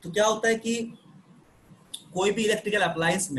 तो क्या होता है कि कोई भी इलेक्ट्रिकल अप्लायंस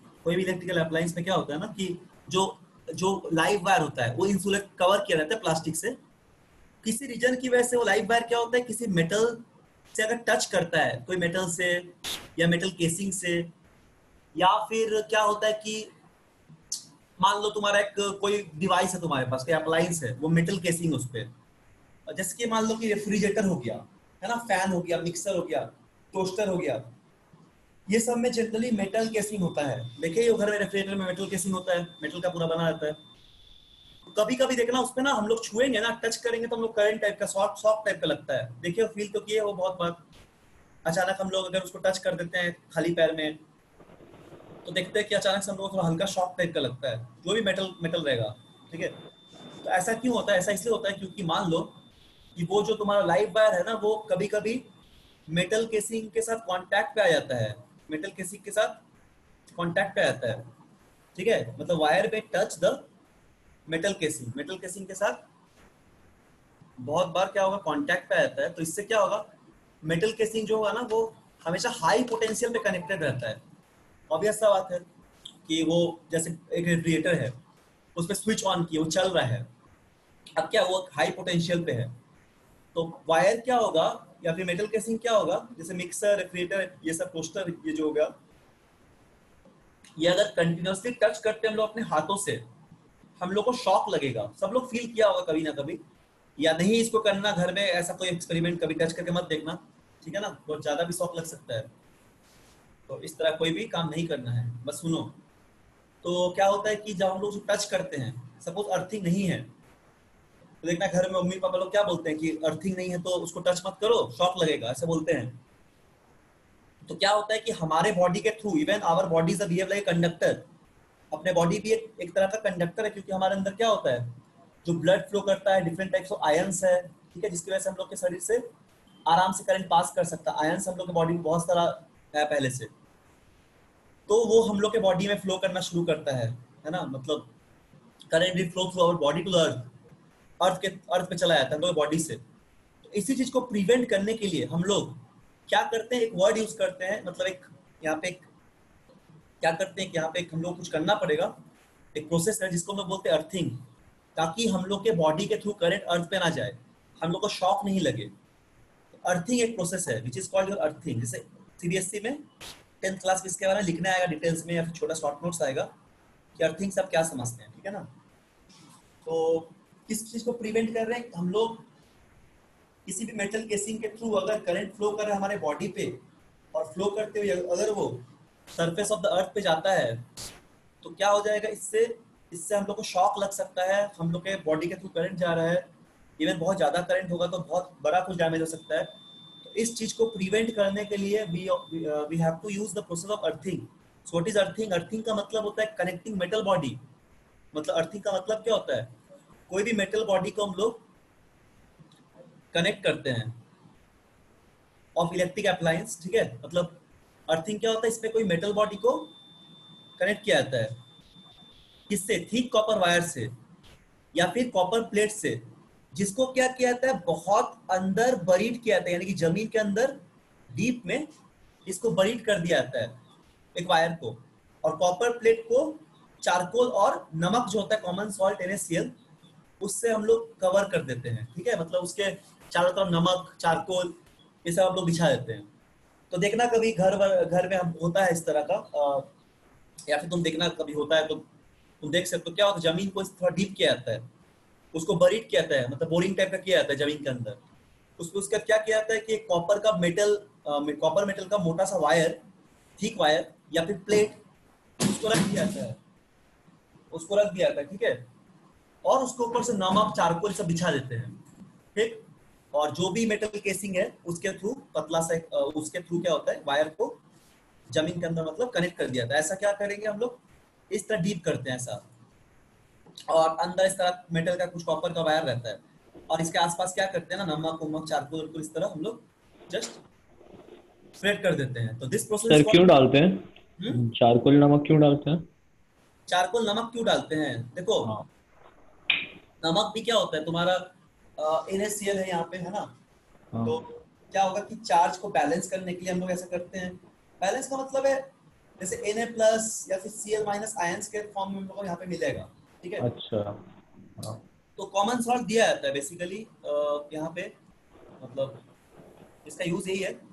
में क्या होता है ना कि जो जो लाइव वायर होता है वो इंसुलेट कवर किया रहता है प्लास्टिक से। किसी रीजन की वजह से वो लाइव वायर क्या होता है, किसी मेटल से अगर टच करता है, कोई मेटल से या मेटल केसिंग से, या फिर क्या होता है कि मान लो तुम्हारा एक कोई डिवाइस है, तुम्हारे पास कोई अप्लायंस है, वो मेटल केसिंग उस पे, जैसे कि मान लो कि रेफ्रिजरेटर हो गया, है ना, फैन हो गया, मिक्सर हो गया, टोस्टर हो गया, ये सब में जनरली मेटल केसिंग होता है। देखिए ये घर में रेफ्रिजरेटर में मेटल केसिंग होता है, मेटल का पूरा बना रहता है। कभी कभी देखना उसपे ना हम लोग छुएंगे ना, टच करेंगे तो हम लोग करंट टाइप का, शॉक टाइप का लगता है। देखिए फील तो किए वो बहुत बार। अचानक हम लोग अगर उसको टच कर देते हैं खाली पैर में, तो देखते हैं कि अचानक से हम लोग को थोड़ा हल्का शॉक टाइप का लगता है, जो भी मेटल मेटल रहेगा। ठीक है, तो ऐसा क्यों होता है? ऐसा इसलिए होता है क्योंकि मान लो कि वो जो तुम्हारा लाइव वायर है ना, वो कभी कभी मेटल केसिंग के साथ कांटेक्ट पे आ जाता है, मेटल केसिंग के साथ कांटेक्ट पे आ जाता है। ठीक है, मतलब वायर पे टच द मेटल केसिंग के साथ बहुत बार क्या होगा, कांटेक्ट पे आ जाता है। तो इससे क्या होगा, मेटल केसिंग जो होगा ना वो हमेशा हाई पोटेंशियल पे कनेक्टेड रहता है। ऑब्वियस सा बात है कि वो जैसे एक रेफ्रिजरेटर है, उस पर स्विच ऑन किया, वो चल रहा है, अब क्या वो हाई पोटेंशियल पे है, तो वायर क्या होगा या फिर मेटल केसिंग क्या होगा, जैसे मिक्सर, रेफ्रिजरेटर, ये सब टोस्टर, ये जो होगा, ये अगर कंटिन्यूअसली टच करते हैं हम लोग अपने हाथों से, हम लोग को शॉक लगेगा। सब लोग फील किया होगा कभी ना कभी, या नहीं इसको करना घर में, ऐसा कोई एक्सपेरिमेंट कभी टच करके मत देखना, ठीक है ना, बहुत ज्यादा भी शॉक लग सकता है। तो इस तरह कोई भी काम नहीं करना है, बस सुनो। तो क्या होता है कि जब हम लोग टच करते हैं, सपोज अर्थिंग नहीं है, तो देखना घर में मम्मी पापा लोग क्या बोलते हैं कि अर्थिंग नहीं है तो उसको टच मत करो, शॉक लगेगा, ऐसे बोलते हैं। तो क्या होता है कि हमारे बॉडी के through, even our body is behave like conductor, अपने बॉडी भी एक तरह का कंडक्टर है, क्योंकि हमारे अंदर क्या होता है, जो ब्लड फ्लो करता है, डिफरेंट टाइप्स ऑफ आयंस है, ठीक है, जिसकी वजह से हम लोग के शरीर से आराम से करंट पास कर सकता है। आयंस हम लोग के बॉडी में बहुत सारा है पहले से, तो वो हम लोग के बॉडी में फ्लो करना शुरू करता है ना, मतलब current will flow through our body to the earth, earth पे चला जाता है हम लोग बॉडी से। तो इसी चीज को प्रिवेंट करने के लिए हम लोग क्या करते हैं, एक वर्ड यूज करते हैं, मतलब एक यहाँ पे क्या करते हैं कि यहाँ पे हम लोग कुछ करना पड़ेगा, एक प्रोसेस है जिसको हम लोग बोलते हैं अर्थिंग, ताकि हम लोग के बॉडी के थ्रू करंट अर्थ पे ना जाए, हम लोग को शॉक नहीं लगे। तो अर्थिंग एक प्रोसेस है which is called your earthing. जैसे सीबीएसई में 10th क्लास में इसके बारे में लिखना आएगा डिटेल्स में, या फिर छोटा शॉर्ट नोट्स आएगा कि अर्थिंग सब क्या समझते हैं, ठीक है ना। तो किस चीज को प्रिवेंट कर रहे हैं हम लोग, किसी भी मेटल केसिंग के थ्रू अगर करंट फ्लो कर रहा है हमारे बॉडी पे, और फ्लो करते हुए अगर वो सरफेस ऑफ द अर्थ पे जाता है, तो क्या हो जाएगा, इससे इससे हम लोग को शॉक लग सकता है, हम लोग के बॉडी के थ्रू करंट जा रहा है, इवन बहुत ज्यादा करंट होगा तो बहुत बड़ा कुछ डैमेज हो सकता है। तो इस चीज को प्रिवेंट करने के लिए we have to use the process of earthing. So what is earthing? Earthing का मतलब होता है कनेक्टिंग मेटल बॉडी। मतलब अर्थिंग का मतलब क्या होता है, कोई भी मेटल बॉडी को हम लोग कनेक्ट करते हैं ऑफ इलेक्ट्रिक अप्लायंस, ठीक है। मतलब अर्थिंग क्या होता है, इसमें कोई मेटल बॉडी को कनेक्ट किया जाता है, किससे, थिक कॉपर वायर से या फिर कॉपर प्लेट से, जिसको क्या किया जाता है, बहुत अंदर बरीड किया जाता है, यानी कि जमीन के अंदर डीप में इसको बरीड कर दिया जाता है एक वायर को। और कॉपर प्लेट को चारकोल और नमक जो होता है, कॉमन सॉल्ट NaCl, उससे हम लोग कवर कर देते हैं, ठीक है। मतलब उसके चारों तरफ नमक, चारकोल, ये सब हम लोग बिछा देते हैं। तो देखना कभी घर में हम होता है इस तरह का, या फिर तुम देखना कभी होता है तो तुम देख सकते हो क्या होता है, जमीन को थोड़ा डीप किया जाता है, उसको बरीड किया जाता है, मतलब बोरिंग टाइप का किया जाता है जमीन के अंदर। उसको उसका क्या किया जाता है कि कॉपर मेटल का मोटा सा वायर, थिक वायर या फिर प्लेट, उसको रख दिया जाता है, उसको रख दिया जाता है, ठीक है। और उसके ऊपर से नमक, चारकोल सब बिछा देते हैं, ठीक। और जो भी मेटल केसिंग है उसके थ्रू पतला सा उसके थ्रू क्या होता है, वायर को जमीन के अंदर मतलब कनेक्ट कर दिया था। ऐसा क्या करेंगे हम लोग, इस तरह डीप करते हैं ऐसा, और अंदर इस तरह मेटल का कुछ कॉपर का वायर रहता है, और इसके आसपास क्या करते हैं ना, नमक उमक, चारकोल, इस तरह हम लोग जस्ट स्प्रेड कर देते हैं। तो दिस प्रोसेस इज सर क्यों डालते कॉल्ड। हैं चारकोल नमक क्यों डालते हैं? चारकोल नमक क्यों डालते हैं, देखो हाँ। नमक भी क्या होता है तुम्हारा, NaCl है यहाँ पे, है ना। तो हाँ। क्या होगा कि चार्ज को बैलेंस करने के लिए हम लोग ऐसा करते हैं। बैलेंस का मतलब है जैसे Na+ या फिर Cl- आयंस के फॉर्म में हम लोग को यहाँ पे मिलेगा, ठीक है। अच्छा। हाँ। तो कॉमन सॉल्ट दिया जाता है बेसिकली यहाँ पे, मतलब इसका यूज यही है,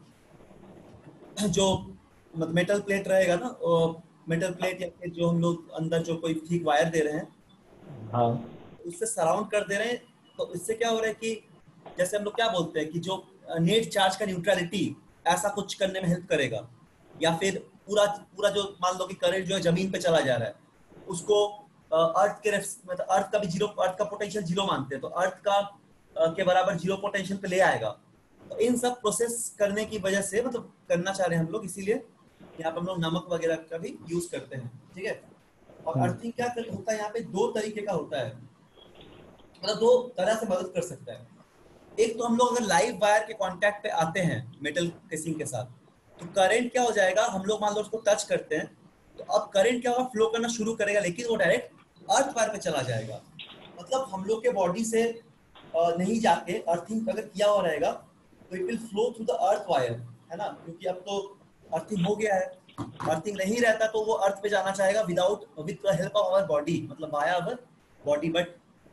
जो मेटल प्लेट रहेगा ना, मेटल प्लेट या फिर जो हम लोग अंदर जो कोई ठीक वायर दे रहे हैं हाँ। उससे सराउंड कर दे रहे हैं, तो इससे क्या हो रहा है कि जैसे हम लोग क्या बोलते हैं कि जो नेट चार्ज का न्यूट्रलिटी ऐसा कुछ करने में हेल्प करेगा, या फिर पूरा पूरा जो मान लो कि करंट जो है जमीन पे चला जा रहा है उसको अर्थ के मतलब अर्थ का भी जीरो, अर्थ का पोटेंशियल जीरो मानते हैं, तो अर्थ का के बराबर जीरो पोटेंशियल पे ले आएगा। तो इन सब प्रोसेस करने की वजह से मतलब करना चाह रहे हैं हम लोग, इसीलिए यहाँ पे हम लोग नमक वगैरह का भी यूज करते हैं, ठीक है। और हम्म। अर्थिंग क्या होता है यहाँ पे, दो तरीके का होता है, मतलब दो तरह से मदद कर सकता है। एक तो हम लोग अगर लाइव वायर के कांटेक्ट पे आते हैं मेटल केसिंग के साथ, तो करंट क्या हो जाएगा, हम लोग मान लो उसको टच करते हैं तो अब करंट क्या होगा, फ्लो करना शुरू करेगा, लेकिन वो डायरेक्ट अर्थ वायर पे चला जाएगा। मतलब हम लोग के बॉडी से नहीं जाके अर्थिंग अगर किया हुआ रहेगा तो it will flow through the earth wire, है ना, क्योंकि अब तो अर्थिंग हो गया है। अर्थिंग नहीं रहता तो वो अर्थ पे जाना चाहेगा without with the help of our body, मतलब by our body. But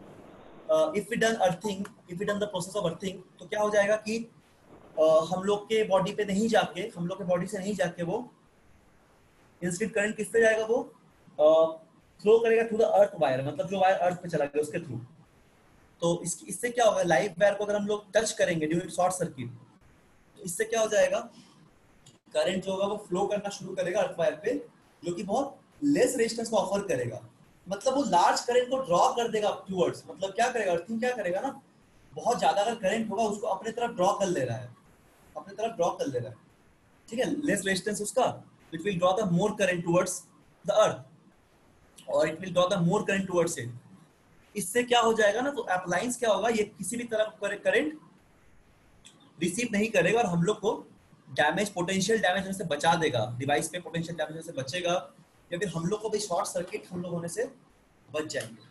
if we done earthing, if we done the process of earthing, तो क्या हो जाएगा कि हम लोग के बॉडी पे नहीं जाके, हम लोग के बॉडी से नहीं जाके वो इंस्टेंट करंट किस पे जाएगा, वो फ्लो करेगा थ्रू द अर्थ वायर, मतलब जो वायर अर्थ पे चला गया उसके थ्रू। तो इससे क्या होगा, लाइव वायर को अगर हम लोग टच करेंगे ड्यूरिंग शॉर्ट सर्किट, तो इससे क्या हो जाएगा, करंट जो होगा वो फ्लो करना शुरू करेगा अर्थ वायर पे, जो कि बहुत लेस रेजिस्टेंस को ऑफर करेगा। मतलब वो लार्ज करंट को ड्रॉ कर देगा टूवर्ड्स, मतलब क्या करेगा अर्थिंग, क्या करेगा ना, बहुत ज्यादा अगर करंट होगा उसको अपने तरफ ड्रॉ कर ले रहा है, अपने तरफ ड्रॉ कर ले रहा है, ठीक है। लेस रेजिस्टेंस उसका, it will draw the more current towards the earth, और it will draw the more current towards it. इससे क्या हो जाएगा ना, तो अप्लायंस क्या होगा, ये किसी भी तरह करंट रिसीव नहीं करेगा और हम लोग को डैमेज, पोटेंशियल डैमेज होने से बचा देगा, डिवाइस पे पोटेंशियल डैमेज होने से बचेगा, या फिर हम लोग को भी शॉर्ट सर्किट हम लोग होने से बच जाएंगे।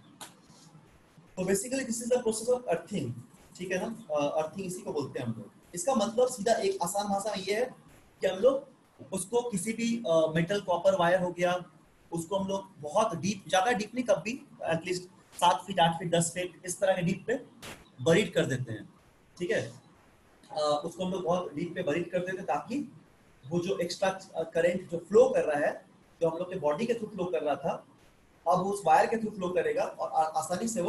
तो basically this is the process of earthing, ठीक है ना। अर्थिंग इसी को बोलते हैं हम लोग। इसका मतलब सीधा एक आसान भाषा में ये है कि हम लोग उसको किसी भी मेटल कॉपर वायर हो गया, उसको हम लोग बहुत डीप, ज्यादा डीप नहीं, कभी एटलीस्ट 7 फीट 8 फीट 10 फीट इस तरह के डीप पे बरीड कर देते हैं, ठीक है। उसको हम लोग बहुत डीप पे बरीड कर देते हैं ताकि वो जो एक्स्ट्रा करंट जो फ्लो कर रहा है, जो हम लोग के बॉडी के थ्रू फ्लो कर रहा था, अब वो उस वायर के थ्रू फ्लो करेगा और आसानी से वो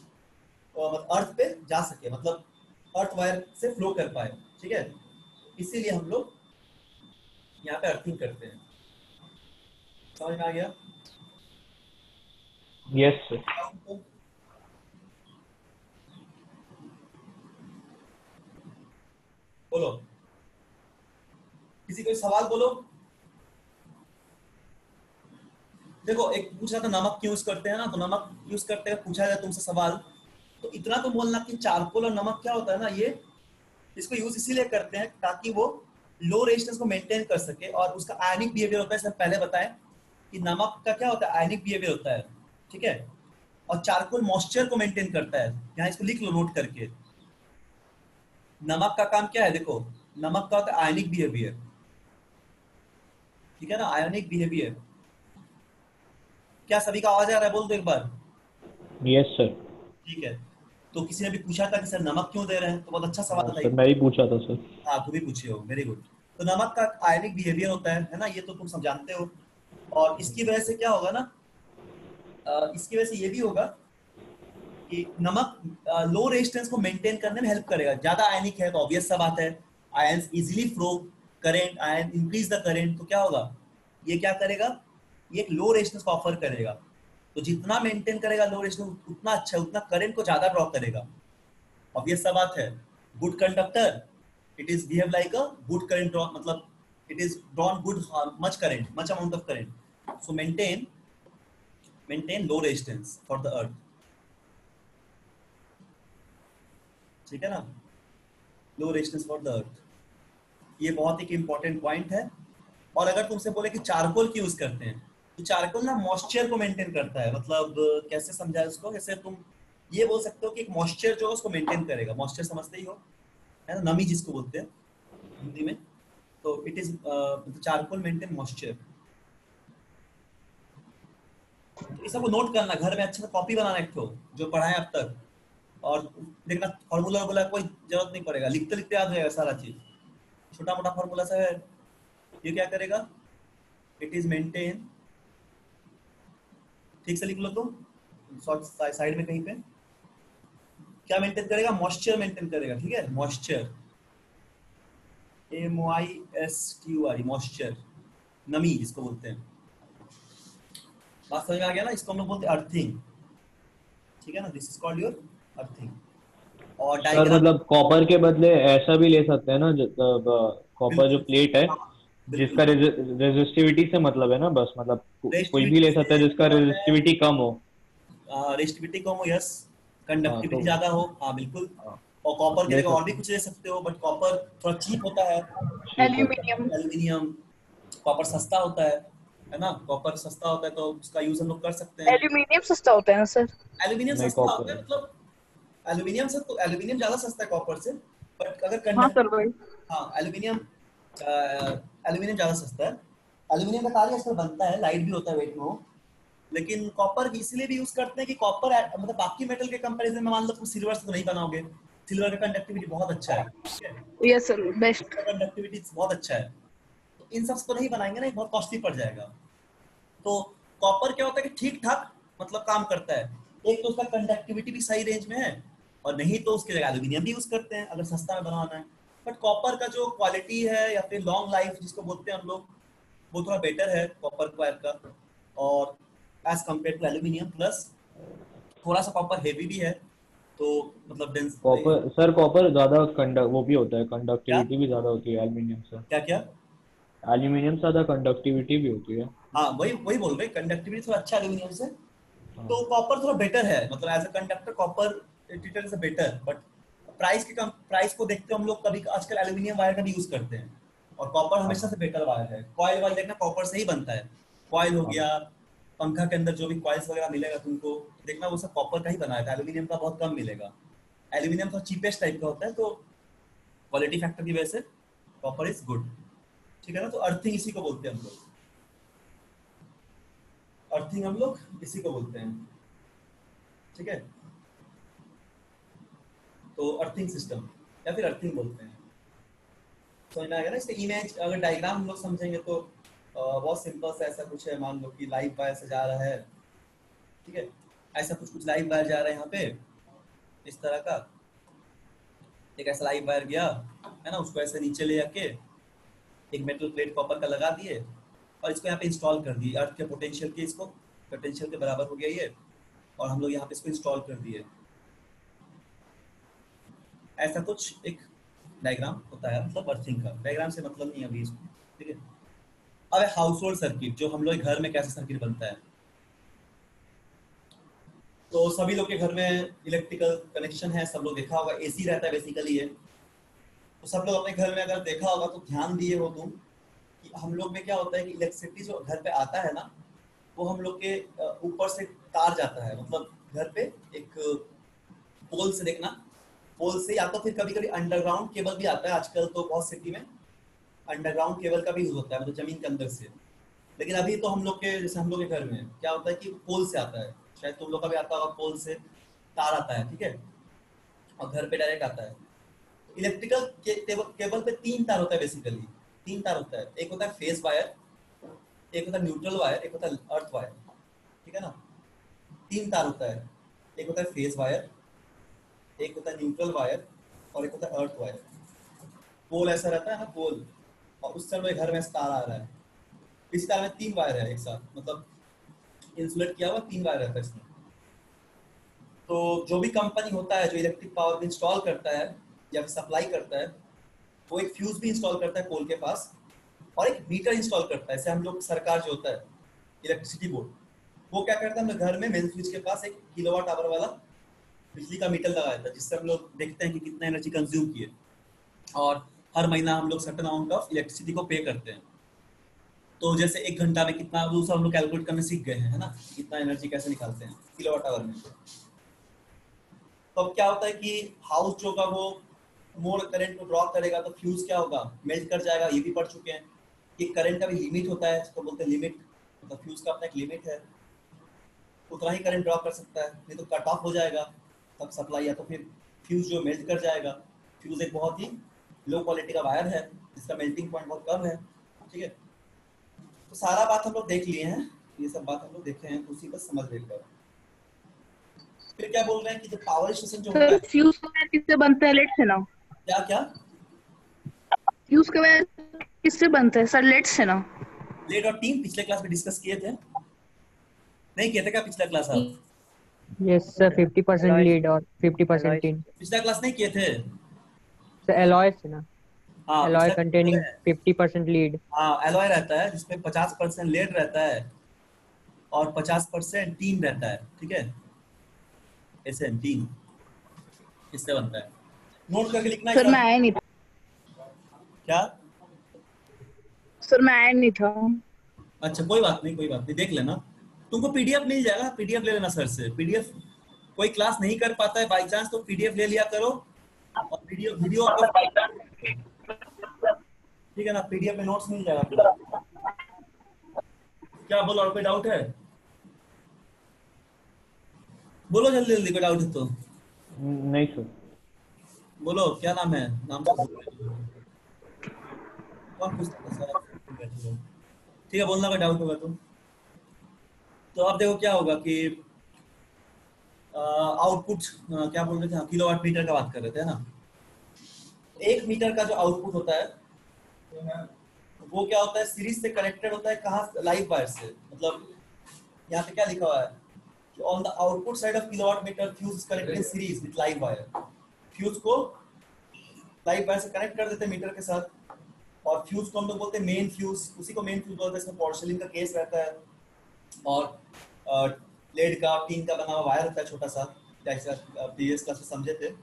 अर्थ पे जा सके, मतलब अर्थ वायर से फ्लो कर पाए, ठीक है। इसीलिए हम लोग यहाँ पे अर्थिंग करते हैं। समझ में आ गया? Yes sir. तो बोलो, किसी कोई सवाल बोलो। देखो एक पूछ रहा था नमक क्यों यूज करते हैं ना, तो नमक यूज करते हैं, पूछा जाए तुमसे सवाल, तो इतना तो बोलना कि चारकोल और नमक क्या होता है ना, ये इसको यूज इसीलिए करते हैं ताकि वो लो रेजिस्टेंस को मेंटेन कर सके, और उसका आयनिक बिहेवियर होता है, जैसे पहले बताएं कि नमक का क्या होता है, आयनिक बिहेवियर होता है, ठीक है। और चारकोल मॉइस्चर को मेंटेन करता है, यहाँ इसको लिख लो नोट करके। नमक का काम क्या है, देखो नमक का होता है आयनिक बिहेवियर, ठीक है ना, आयनिक बिहेवियर। क्या सभी का आवाज आ रहा है, बोल दो एक बार। Yes sir. ठीक है। तो किसी ने भी पूछा था कि सर नमक क्यों दे रहे हैं, तो बहुत अच्छा हाँ सवाल था सर, ये। मैं ही पूछा था सर। हाँ तुम भी पूछे हो, वेरी गुड। तो नमक का आयनिक बिहेवियर होता है ना, ये तो तुम सब जानते हो। और इसकी वजह से क्या होगा ना, इसकी वजह से ये भी होगा कि नमक लो रेजिस्टेंस को मेंटेन करने में हेल्प करेगा, ज्यादा आयनिक है तो ऑब्वियस सा बात है, ions easily flow, current ion increase the current, तो क्या होगा, ये क्या करेगा, ये एक लो रेजिस्टेंस को ऑफर करेगा। तो जितना मेंटेन करेगा लो रेजिस्टेंस उतना अच्छा, उतना करंट को ज्यादा ड्रॉ करेगा, ऑब्वियस सा बात है। Good conductor, it is behave like a good current draw, मतलब it is drawn good much current, much amount of current, so maintain low resistance for the earth, ठीक है ना, low resistance for the earth. ये बहुत एक important point है। और अगर तुमसे बोले कि चारकोल क्यों यूज करते हैं, तो चारकोल ना मॉइस्चर को मेंटेन करता है, मतलब कैसे समझा इसको, जैसे तुम ये बोल सकते हो कि एक मॉइस्चर जो है उसको मेंटेन करेगा, मॉइस्चर समझते ही हो, है ना, नमी जिसको बोलते हैं। हिंदी में। तो it is charcoal maintain moisture. तो इस सबको नोट करना, घर में अच्छे से कॉपी बनाना एक ठो जो पढ़ाए अब तक, और देखना फॉर्मूला वॉर्मूला कोई जरूरत नहीं पड़ेगा, लिखते लिखते याद हो जाएगा सारा चीज। छोटा मोटा फॉर्मूला सा है। ये क्या करेगा, इट इज मेंटेन, ठीक से लिख लो तो साइड में कहीं पे क्या मेंटेन करेगा, मॉइस्चर मेंटेन करेगा, ठीक है, मॉइस्चर, MOISTUR, मॉइस्चर, नमी जिसको बोलते हैं। बात समझ में आ गया ना, इसको हम लोग बोलते हैं अर्थिंग, ठीक है ना, this is called your earthing. और सर डायग्राम, मतलब कॉपर के बदले ऐसा भी ले सकते हैं ना, कॉपर जो बिल्कुल, प्लेट है हाँ, जिसका बिल्कुल, रेजिस्टिविटी से मतलब है ना, बस मतलब कोई भी रेजिस्टिविटी ले सकता है से जिसका मतलब है, रेजिस्टिविटी कम हो। रेजिस्टिविटी कम हो, यस, हाँ तो कंडक्टिविटी ज्यादा हो, हाँ बिल्कुल। हाँ, और कॉपर की ले जगह और भी सकते हैं। कुछ ले सकते हो, बट कॉपर थोड़ा चीप होता है। चीप होता है। एल्यूमिनियम। एल्यूमिनियम, कॉपर सस्ता होता है ना, कॉपर सस्ता होता है तो उसका यूज हम लोग कर सकते हैं। एल्यूमिनियम सस्ता होता है ना सर? एल्यूमिनियम नहीं सस्ता होता कॉपर। है मतलब, एल्यूमिनियम से तो एल्यूमिनियम ज्यादा सस्ता है कॉपर से, बट अगर हाँ कंडक्ट, सर वही। हाँ एल्यूमिनियम, एल्यूमिनियम ज्यादा सस्ता है। एल्यूमिनियम का कार्य आजकल बनता है, लाइट भी होता है वेट में वो। लेकिन कॉपर इसलिए भी यूज करते हैं कि कॉपर मतलब बाकी मेटल के कंपैरिजन में मान लो तुम सिल्वर से तो नहीं बनाओगे, सिल्वर का कंडक्टिविटी बहुत अच्छा है, ठीक है, यस सर, बेस्ट। इसका कंडक्टिविटी बहुत अच्छा है। तो इन सब को नहीं बनाएंगे ना, ये बहुत कॉस्टली पड़ जाएगा। तो कॉपर क्या होता है कि ठीक ठाक मतलब काम करता है, एक तो उसका कंडक्टिविटी भी सही रेंज में है, और नहीं तो उसकी जगह एल्यूमिनियम भी यूज करते हैं अगर सस्ता में बनवाना है। बट कॉपर का जो क्वालिटी है या फिर लॉन्ग लाइफ जिसको बोलते हैं हम लोग, वो थोड़ा बेटर है कॉपर वायर का, और as compare to aluminium. Plus थोड़ा सा कॉपर हेवी भी है, तो मतलब डेंस, कॉपर सर, कॉपर ज्यादा कंडक्ट वो भी होता है, क्या कंडक्टिविटी भी ज्यादा होती है एल्यूमिनियम से। क्या क्या, एल्यूमिनियम से ज्यादा कंडक्टिविटी भी होती है। हाँ वही वही बोल रहे, कंडक्टिविटी थोड़ा अच्छा है एल्यूमिनियम से। हाँ। तो कॉपर थोड़ा बेटर है, मतलब as a conductor copper it is better, but price को देखते हम लोग कभी आजकल एल्यूमिनियम वायर का भी यूज करते हैं, और कॉपर हमेशा हाँ। से बेटर वायर है। कॉइल वाइल देखना कॉपर से ही बनता है, कॉइल हो हाँ। गया, पंखा के अंदर जो भी कॉइल्स वगैरह मिलेगा तुमको, देखना वो सब कॉपर का ही बना है, एल्यूमिनियम का बहुत कम मिलेगा। एल्यूमिनियम तो चीपेस्ट टाइप का होता है, तो क्वालिटी फैक्टर की वजह से कॉपर इज गुड, ठीक है ना। तो अर्थिंग इसी को बोलते हैं हम लोग, अर्थिंग हम लोग इसी को बोलते हैं, ठीक है। तो अर्थिंग सिस्टम या फिर अर्थिंग बोलते हैं। समझ में आ गया ना। इसका इमेज अगर डायग्राम हम लोग समझेंगे तो बहुत सिंपल सा ऐसा कुछ है, मान लो कि लाइव वायर से जा रहा है, ठीक है, ऐसा कुछ कुछ लाइव वायर जा रहा है यहाँ पे, इस तरह का एक ऐसा लाइव वायर गया है ना, उसको ऐसे नीचे ले जाके एक मेटल प्लेट कॉपर का लगा दिए, और इसको यहाँ पे इंस्टॉल कर दिए अर्थ के पोटेंशियल के, इसको पोटेंशियल के बराबर हो गया ये, और हम लोग यहाँ पे इसको इंस्टॉल कर दिए। ऐसा कुछ एक डायग्राम होता है, मतलब अर्थिंग का डायग्राम से मतलब नहीं है अभी इसको, ठीक है। अब हाउस होल्ड सर्किट, जो हम लोग घर में कैसे सर्किट बनता है, तो सभी लोग के घर में इलेक्ट्रिकल कनेक्शन है, सब लोग देखा होगा, एसी रहता है बेसिकली है। तो सब लोग अपने घर में अगर देखा होगा तो ध्यान दिए हो तुम कि हम लोग में क्या होता है कि इलेक्ट्रिसिटी जो घर पे आता है ना, वो हम लोग के ऊपर से तार जाता है, मतलब घर पे एक पोल से देखना, पोल से, या तो फिर कभी कभी अंडरग्राउंड केबल भी आता है आजकल, तो बहुत सिटी में अंडरग्राउंड केबल का भी यूज होता है, मतलब जमीन के अंदर से। लेकिन अभी तो हम लोग के, जैसे हम लोग के घर में क्या होता है कि पोल से आता है, शायद तुम लोग का भी आता होगा, पोल से तार आता है, ठीक है, और घर पे डायरेक्ट आता है। इलेक्ट्रिकल केबल पे तीन तार होता है बेसिकली, तीन तार होता है, एक होता है फेज वायर, एक होता है न्यूट्रल वायर, एक होता है अर्थ वायर, ठीक है ना। तीन तार होता है, एक होता है फेज वायर, एक होता है न्यूट्रल वायर, और एक होता है अर्थ वायर। पोल ऐसा रहता है ना, पोल, और उस समय घर में तार आ रहा है, इस तार में तीन वायर है एक साथ, मतलब इंसुलेट किया हुआ तीन वायर रहता है इसमें। तो जो भी कंपनी होता है जो इलेक्ट्रिक पावर को इंस्टॉल करता है या फिर सप्लाई करता है, वो एक फ्यूज भी इंस्टॉल करता है पोल के पास, और एक मीटर इंस्टॉल करता है। जैसे हम लोग सरकार जो होता है इलेक्ट्रिसिटी बोर्ड, वो क्या करता है, हम लोग घर में मेन स्विच के पास एक किलोवाट आवर वाला बिजली का मीटर लगाया था, जिससे हम लोग देखते हैं कि कितना एनर्जी कंज्यूम किए, और हर महीना हम लोग सर्टेन अमाउंट ऑफ इलेक्ट्रिसिटी को पे करते हैं। तो जैसे एक घंटा में कितना, वो सब हम लोग कैलकुलेट करने सीख गए हैं, है ना, कितना एनर्जी कैसे निकालते हैं किलोवाट आवर में। तो अब क्या होता है कि हाउस जो का वो मोर करंट को ड्रॉ करेगा तो फ्यूज क्या होगा, मेल्ट कर जाएगा, ये भी पढ़ चुके हैं कि करंट का भी लिमिट होता है, इसको बोलते हैं लिमिट, मतलब फ्यूज का अपना एक लिमिट है, उतना ही करंट ड्रॉ कर सकता है, नहीं तो कट ऑफ हो जाएगा तब सप्लाई, या तो फिर फ्यूज जो मेल्ट कर जाएगा। फ्यूज एक बहुत ही लो क्वालिटी का वायर है जिसका मेल्टिंग पॉइंट बहुत कम है, ठीक है। तो सारा बात हम लोग देख लिए हैं, ये सब बात हम लोग देखे हैं, तो उसी पर समझ लेकर फिर क्या बोल रहे हैं कि जो पावर स्टेशन जो होता सर है, फ्यूज का वायर किससे बनता है, लेड से ना? क्या क्या फ्यूज का वायर किससे बनता है सर, लेड से ना? लेड और टीम पिछले क्लास में डिस्कस किए थे, नहीं किए थे क्या पिछला क्लास आप? यस सर, 50% एलॉय लीड और 50% एलॉय टिन। पिछला क्लास नहीं किए थे? सर एलॉय से ना, हाँ एलॉय पिछला बोले कंटेनिंग हैं। 50% लीड। हाँ एलॉय रहता है जिसमें 50% लेड रहता है और 50% टीन रहता है, ठीक है, ऐसे टीन इससे बनता है, नोट करके लिखना इस सर मैं बात। आया नहीं था। क्या? सर मैं आया नहीं था। अच्छा कोई बात नहीं, कोई बात नहीं, देख लेना, तुमको पीडीएफ मिल जाएगा, पीडीएफ ले लेना सर से, पीडीएफ कोई क्लास नहीं कर पाता है बाई चांस तो पीडीएफ ले लिया करो, और वीडियो वीडियो आपको, ठीक है ना, पीडीएफ में नोट्स मिल जाएगा पूरा। क्या बोलो, और कोई डाउट है? बोलो जल्दी जल्दी, कोई डाउट है तो नहीं सर। बोलो। क्या नाम है, नाम तो बोल रहे हो। कौन पूछता है सर, आप बैठे हो। ठीक है, बोलना कोई डाउट होगा तो अब देखो क्या होगा कि आउटपुट, क्या बोल रहे थे, किलोवाट मीटर का बात कर रहे थे ना। 1 मीटर का जो आउटपुट होता है वो क्या होता है, सीरीज से कनेक्टेड होता है, कहाँ, लाइव वायर से, मतलब यहाँ पे क्या लिखा हुआ है कि on the output side of kilowatt meter fuse is connected in series with live wire. Fuse को लाइव वायर से कनेक्ट कर देते हैं मीटर के साथ, और फ्यूज को हम लोग बोलते हैं मेन फ्यूज, उसी को मेन फ्यूज बोलते हैं। इसमें पोर्सिलिन का केस रहता है और लेड का टीन का बना हुआ वायर होता है छोटा सा, जैसे प्रीवियस क्लास में समझे थे।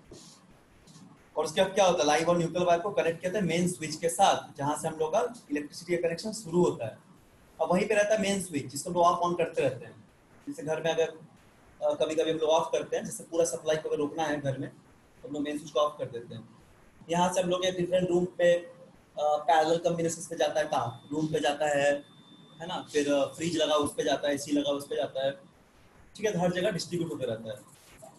और उसके बाद क्या होता है, लाइव और न्यूट्रल वायर को कनेक्ट किया था मेन स्विच के साथ, जहां से हम लोग का इलेक्ट्रिसिटी का कनेक्शन शुरू होता है। अब वहीं पे रहता है मेन स्विच, जिसको लोग ऑफ ऑन करते रहते हैं। जैसे घर में अगर कभी कभी हम लोग ऑफ करते हैं, जैसे पूरा सप्लाई को अगर रोकना है घर में तो हम लोग मेन स्विच को ऑफ कर देते हैं। यहाँ से हम लोग डिफरेंट रूम पे पैरेलल कॉम्बिनेशन पे जाता है काम, रूम पे जाता है ना, फिर फ्रिज लगा उस पे जाता है, एसी लगा उस पे जाता है, ठीक है, तो हर जगह डिस्ट्रीब्यूट होते रहता है।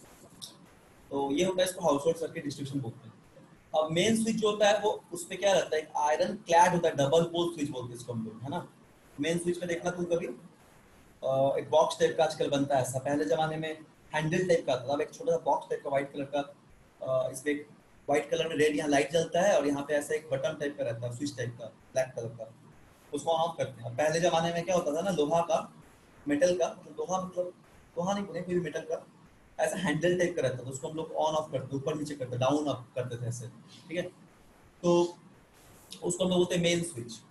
तो ये होता है, इसको हाउस होल्ड सर्किट डिस्ट्रीब्यूशन बोलते हैं। अब मेन स्विच जो होता है वो उस पे क्या रहता है, एक आयरन क्लैड होता है, डबल पोल स्विच बोलते हैं इसको हम लोग, है ना। मेन स्विच में देखना तुम कभी एक बॉक्स टाइप का आजकल बनता है ऐसा, पहले जमाने में हैंडल टाइप का था, अब एक छोटा सा बॉक्स टाइप का व्हाइट कलर का, इसमें व्हाइट कलर में रेड यहाँ लाइट जलता है और यहाँ पे ऐसा एक बटन टाइप का रहता है, स्विच टाइप का ब्लैक कलर का, उसको ऑन ऑफ करते हैं। पहले जमाने में क्या होता था ना, लोहा का, मेटल का, लोहा मतलब लोहा नहीं बोले, फिर मेटल का ऐसा हैंडल टाइप का रहता था, उसको हम लोग ऑन ऑफ करते, ऊपर नीचे करते, डाउन अप करते थे ऐसे, ठीक है। तो उसको हम लोग बोलते हैं मेन स्विच।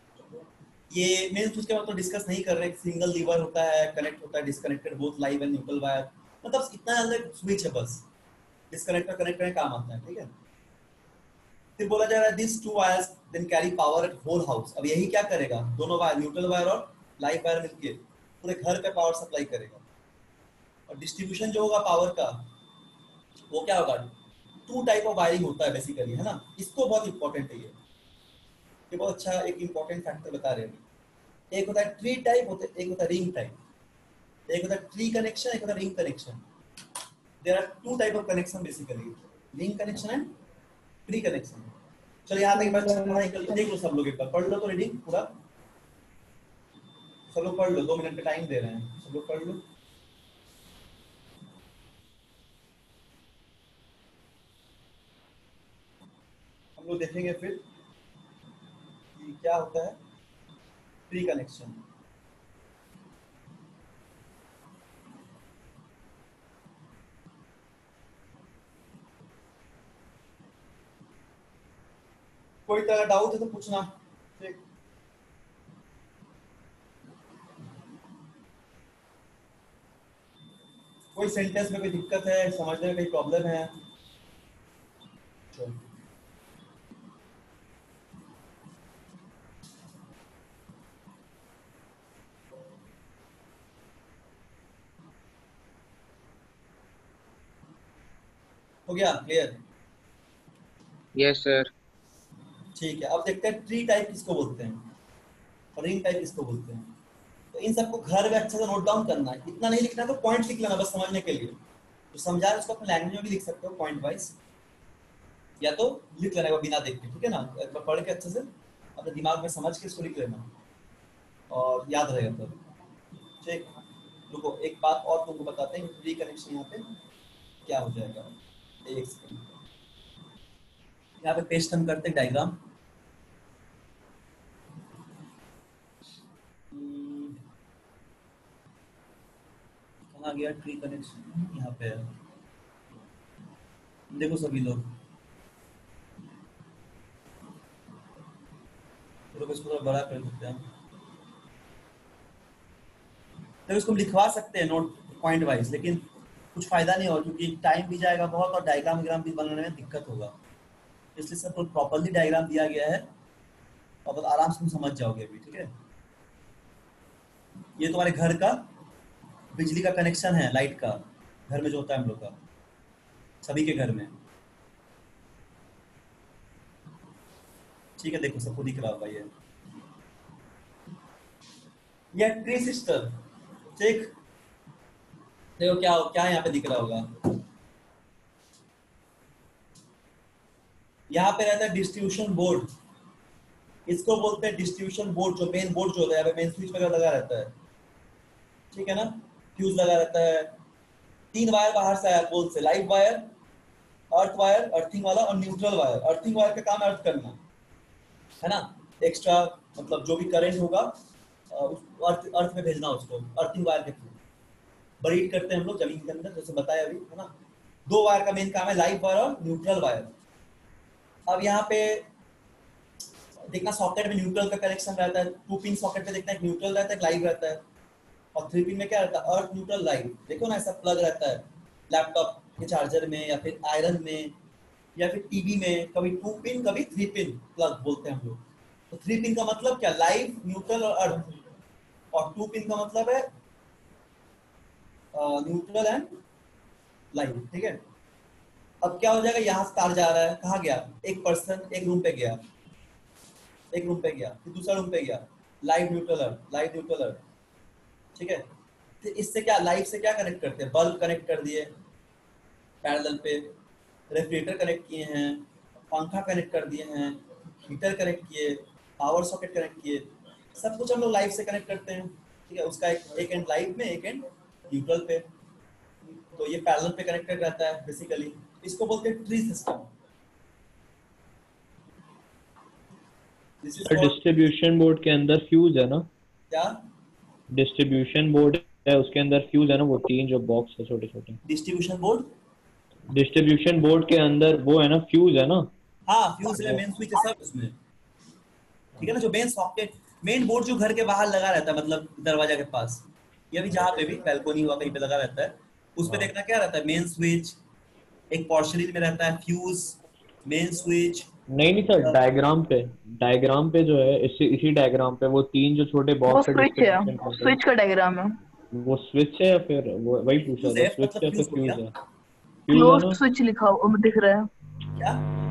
ये मेन स्विच के बारे में तो डिस्कस नहीं कर रहे, सिंगल लीवर होता है, कनेक्ट होता है, disconnected both live and neutral wire, मतलब इतना ज्यादा स्विच है, बस डिस्कनेक्ट और कनेक्ट करने काम आता है, ठीक है। फिर बोला जा रहा है this two wires then carry power at whole house. अब यही क्या करेगा, दोनों वायर, न्यूट्रल वायर और लाइव वायर मिलके पूरे घर पे पावर सप्लाई करेगा। और डिस्ट्रीब्यूशन जो होगा पावर का वो क्या होगा, 2 टाइप ऑफ वायरिंग होता है बेसिकली, है ना। इसको बहुत इंपॉर्टेंट है ये बहुत अच्छा एक इंपॉर्टेंट फैक्टर बता रहे हैं। एक होता है ट्री टाइप, होता है एक होता है रिंग टाइप, एक होता है ट्री कनेक्शन, एक होता है ring connection. There are 2 type of connection basically, ring connection and tree connection. चलो यहाँ तक बच्चे पढ़ाई कर लो, देख लो सब लोग, एक बार पढ़ लो तो रीडिंग पूरा, सब लोग पढ़ लो, 2 मिनट का टाइम दे रहे हैं, सब लोग पढ़ लो। हम लोग देखेंगे फिर कि क्या होता है ट्री कनेक्शन। कोई तरह डाउट है तो पूछना, ठीक। कोई सेंटेंस में कोई दिक्कत है, समझने में कोई प्रॉब्लम है? चलो। हो गया क्लियर? Yes sir. ठीक है, अब देखते हैं ट्री टाइप किसको बोलते हैं और रिंग टाइप किसको बोलते हैं। तो इन सबको घर में अच्छे से नोट डाउन करना है, इतना नहीं लिखना, तो पॉइंट लिख लेना बस समझने के लिए। तो समझा है उसको अपने लैंग्वेज में भी लिख सकते हो पॉइंट वाइज, या तो लिख लेना बिना देख के, ठीक है ना, एक बार पढ़ के अच्छे से अपने दिमाग में समझ के इसको लिख लेना और याद रहेगा तब। ठीक, रुको एक बात और तुमको बताते हैं, ट्री कनेक्शन यहाँ पे क्या हो जाएगा। एक सेकंड, यहाँ पे पेस्ट हम करते हैं डायग्राम। कहाँ गया ट्री कनेक्शन, यहाँ पे है। देखो सभी लोग, चलो इसको थोड़ा बड़ा कर देते हैं। तो इसको हम लिखवा सकते हैं नोट पॉइंट वाइज, लेकिन कुछ फायदा नहीं होगा क्योंकि टाइम भी जाएगा बहुत और डायग्राम भी बनाने में दिक्कत होगा। इसलिए सब प्रॉपर्ली डायग्राम दिया गया है और बस आराम से तुम समझ जाओगे अभी, ठीक है। ये तुम्हारे घर का बिजली का कनेक्शन है, लाइट का, घर में जो होता है हम लोग का, सभी के घर में, ठीक है। देखो सबको दिख रहा होगा ये ट्री सिस्टम, ठीक। देखो क्या क्या यहाँ पे दिख रहा होगा, यहाँ पे रहता है डिस्ट्रीब्यूशन बोर्ड, इसको बोलते हैं डिस्ट्रीब्यूशन बोर्ड। जो मेन बोर्ड जो होता है, मेन स्विच वगैरह लगा रहता है, ठीक है ना, फ्यूज लगा रहता है, 3 वायर बाहर से आया पोल से, live wire, earth wire, earthing वाला, और न्यूट्रल वायर। अर्थिंग वायर का काम है अर्थ करना, है ना, एक्स्ट्रा मतलब जो भी करंट होगा अर्थ में भेजना उसको, अर्थिंग वायर के थ्रू बरीड करते हैं हम लोग जमीन के अंदर, जैसे बताया अभी, है ना। 2 वायर का मेन काम है, लाइव वायर और न्यूट्रल वायर। अब यहाँ पे देखना सॉकेट में न्यूट्रल का कनेक्शन रहता है, 2 पिन सॉकेट पे देखना एक न्यूट्रल रहता है, एक लाइव रहता है, और 3 पिन में क्या रहता है, अर्थ न्यूट्रल लाइव। देखो ना ऐसा प्लग रहता है लैपटॉप के चार्जर में या फिर आयरन में या फिर टीवी में, कभी 2 पिन कभी 3 पिन प्लग बोलते हैं हम लोग। तो 3 पिन का मतलब क्या, लाइव, न्यूट्रल और अर्थ, और 2 पिन का मतलब है न्यूट्रल एंड लाइव, ठीक है। अब क्या हो जाएगा, यहाँ से तार जा रहा है, कहाँ गया, एक पर्सन एक रूम पे गया, एक रूम पे गया, फिर दूसरा रूम पे गया, live neutral earth, live neutral earth, ठीक है। फिर इससे क्या, लाइव से क्या कनेक्ट करते हैं, बल्ब कनेक्ट कर दिए पैरेलल पे, रेफ्रिजरेटर कनेक्ट किए हैं, पंखा कनेक्ट कर दिए हैं, हीटर कनेक्ट किए, पावर सॉकेट कनेक्ट किए, सब कुछ हम लोग लाइव से कनेक्ट करते हैं, ठीक है। उसका एक एंड लाइव में, एक एंड न्यूट्रल पे, तो ये पैरेलल पे कनेक्टेड रहता है बेसिकली। इसको बोलते हैं ट्री सिस्टम। डिस्ट्रीब्यूशन बोर्ड के अंदर फ्यूज है ना, क्या डिस्ट्रीब्यूशन बोर्ड है उसके अंदर फ्यूज है ना, वो 3 जो बॉक्स है छोटे छोटे, डिस्ट्रीब्यूशन बोर्ड, डिस्ट्रीब्यूशन बोर्ड के अंदर वो है ना, फ्यूज है ना। हाँ फ्यूज है, मेन स्विच है सब उसमें, ठीक है ना। जो मेन सॉकेट, मेन बोर्ड जो घर के बाहर लगा रहता है, मतलब दरवाजा के पास, या भी जहाँ पे भी बैल्कोनी हुआ कहीं पे लगा रहता है, उस पे देखना क्या रहता है, मेन स्विच, एक पोर्शलिन में रहता है फ्यूज, मेन स्विच। नहीं सर, डायग्राम पे जो है, इसी डायग्राम पे वो 3 जो छोटे वो बॉक्स है स्विच है, डिस्ट्रीब्यूशन बोर्ड के, स्विच का डायग्राम है। वो स्विच है या फिर वो वही पूछ रहा फ्यूज था, है, स्विच मतलब है फिर फ्यूज हो फ्यूज गया है, फ्यूज है क्लोज्ड ना। स्विच लिखा हुआ दिख रहा है क्या।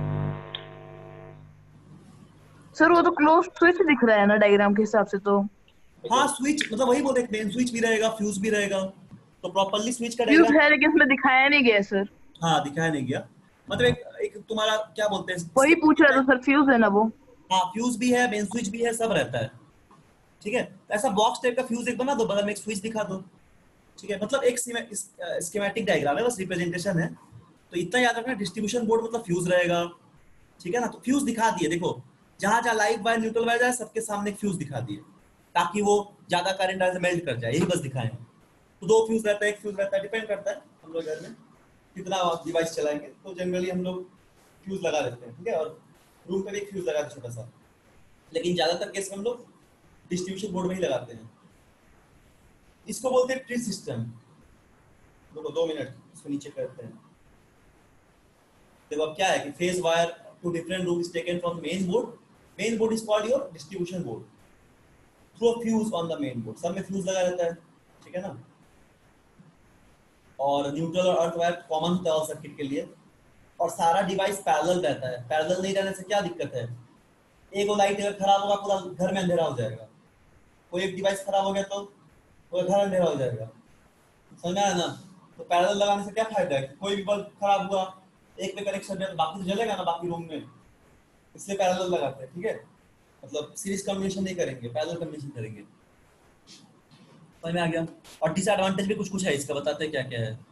सर, वो तो क्लोज्ड स्विच दिख रहा है ना डायग्राम के हिसाब से तो। हाँ स्विच मतलब वही बोलते हैं, मेन स्विच भी रहेगा, फ्यूज भी रहेगा, तो प्रॉपर्ली स्विच का फ्यूज डायग्राम। है लेकिन इसमें दिखाया नहीं गया सर। हाँ दिखाया नहीं गया, मतलब एक तुम्हारा क्या बोलते हैं वही पूछ रहा था स्टेप। सर, फ्यूज है ना वो। हाँ फ्यूज भी है, मेन स्विच भी है, सब रहता है, ठीक है। तो ऐसा बॉक्स टाइप का फ्यूज एक बना दो, बगल में एक स्विच दिखा दो, ठीक है। मतलब एक स्कीमेटिक डायग्राम है, बस रिप्रेजेंटेशन है। तो इतना याद रखना, डिस्ट्रीब्यूशन बोर्ड मतलब फ्यूज रहेगा, ठीक है ना। तो फ्यूज दिखा दिए, देखो जहां जहां लाइव वायर न्यूट्रल वायर जाए सबके सामने एक फ्यूज दिखा दिए, ताकि वो ज्यादा करंट आने से मेल्ट कर जाए, यही बस दिखाए हैं। तो 2 फ्यूज रहता है, एक फ्यूज रहता है, डिपेंड करता है हम लोग घर में कितना डिवाइस चलाएंगे, तो जनरली हम लोग फ्यूज लगा लेते हैं, ठीक है। और रूम पे भी एक फ्यूज लगा दें छोटा सा, लेकिन ज्यादातर केस में हम लोग डिस्ट्रीब्यूशन बोर्ड में ही लगाते हैं। इसको बोलते हैं ट्री सिस्टम। देखो 2 मिनट इसको नीचे करते हैं। देखो अब क्या है कि phase wire to different room is taken from main board, main board is called your distribution board, through a fuse on the main board, सब में फ्यूज लगा रहता है, ठीक है ना। और न्यूट्रल और अर्थ वायर कॉमन होता है सर्किट के लिए, और सारा डिवाइस पैरेलल रहता है। पैरेलल नहीं रहने से क्या दिक्कत है, एक वो लाइट अगर खराब होगा पूरा घर में अंधेरा हो जाएगा, कोई एक डिवाइस खराब हो गया तो पूरा घर अंधेरा हो जाएगा, समझ में आया ना। तो पैरेलल लगाने से क्या फायदा है, कोई भी बल्ब खराब हुआ एक में कनेक्शन है तो बाकी तो जलेगा ना बाकी रूम में, इसलिए पैरेलल लगाते हैं, ठीक है। मतलब सीरीज कॉम्बिनेशन नहीं करेंगे, पैरेलल कॉम्बिनेशन करेंगे, समझ में आ गया। और डिसएडवांटेज भी कुछ कुछ है इसका, बताते हैं क्या क्या है।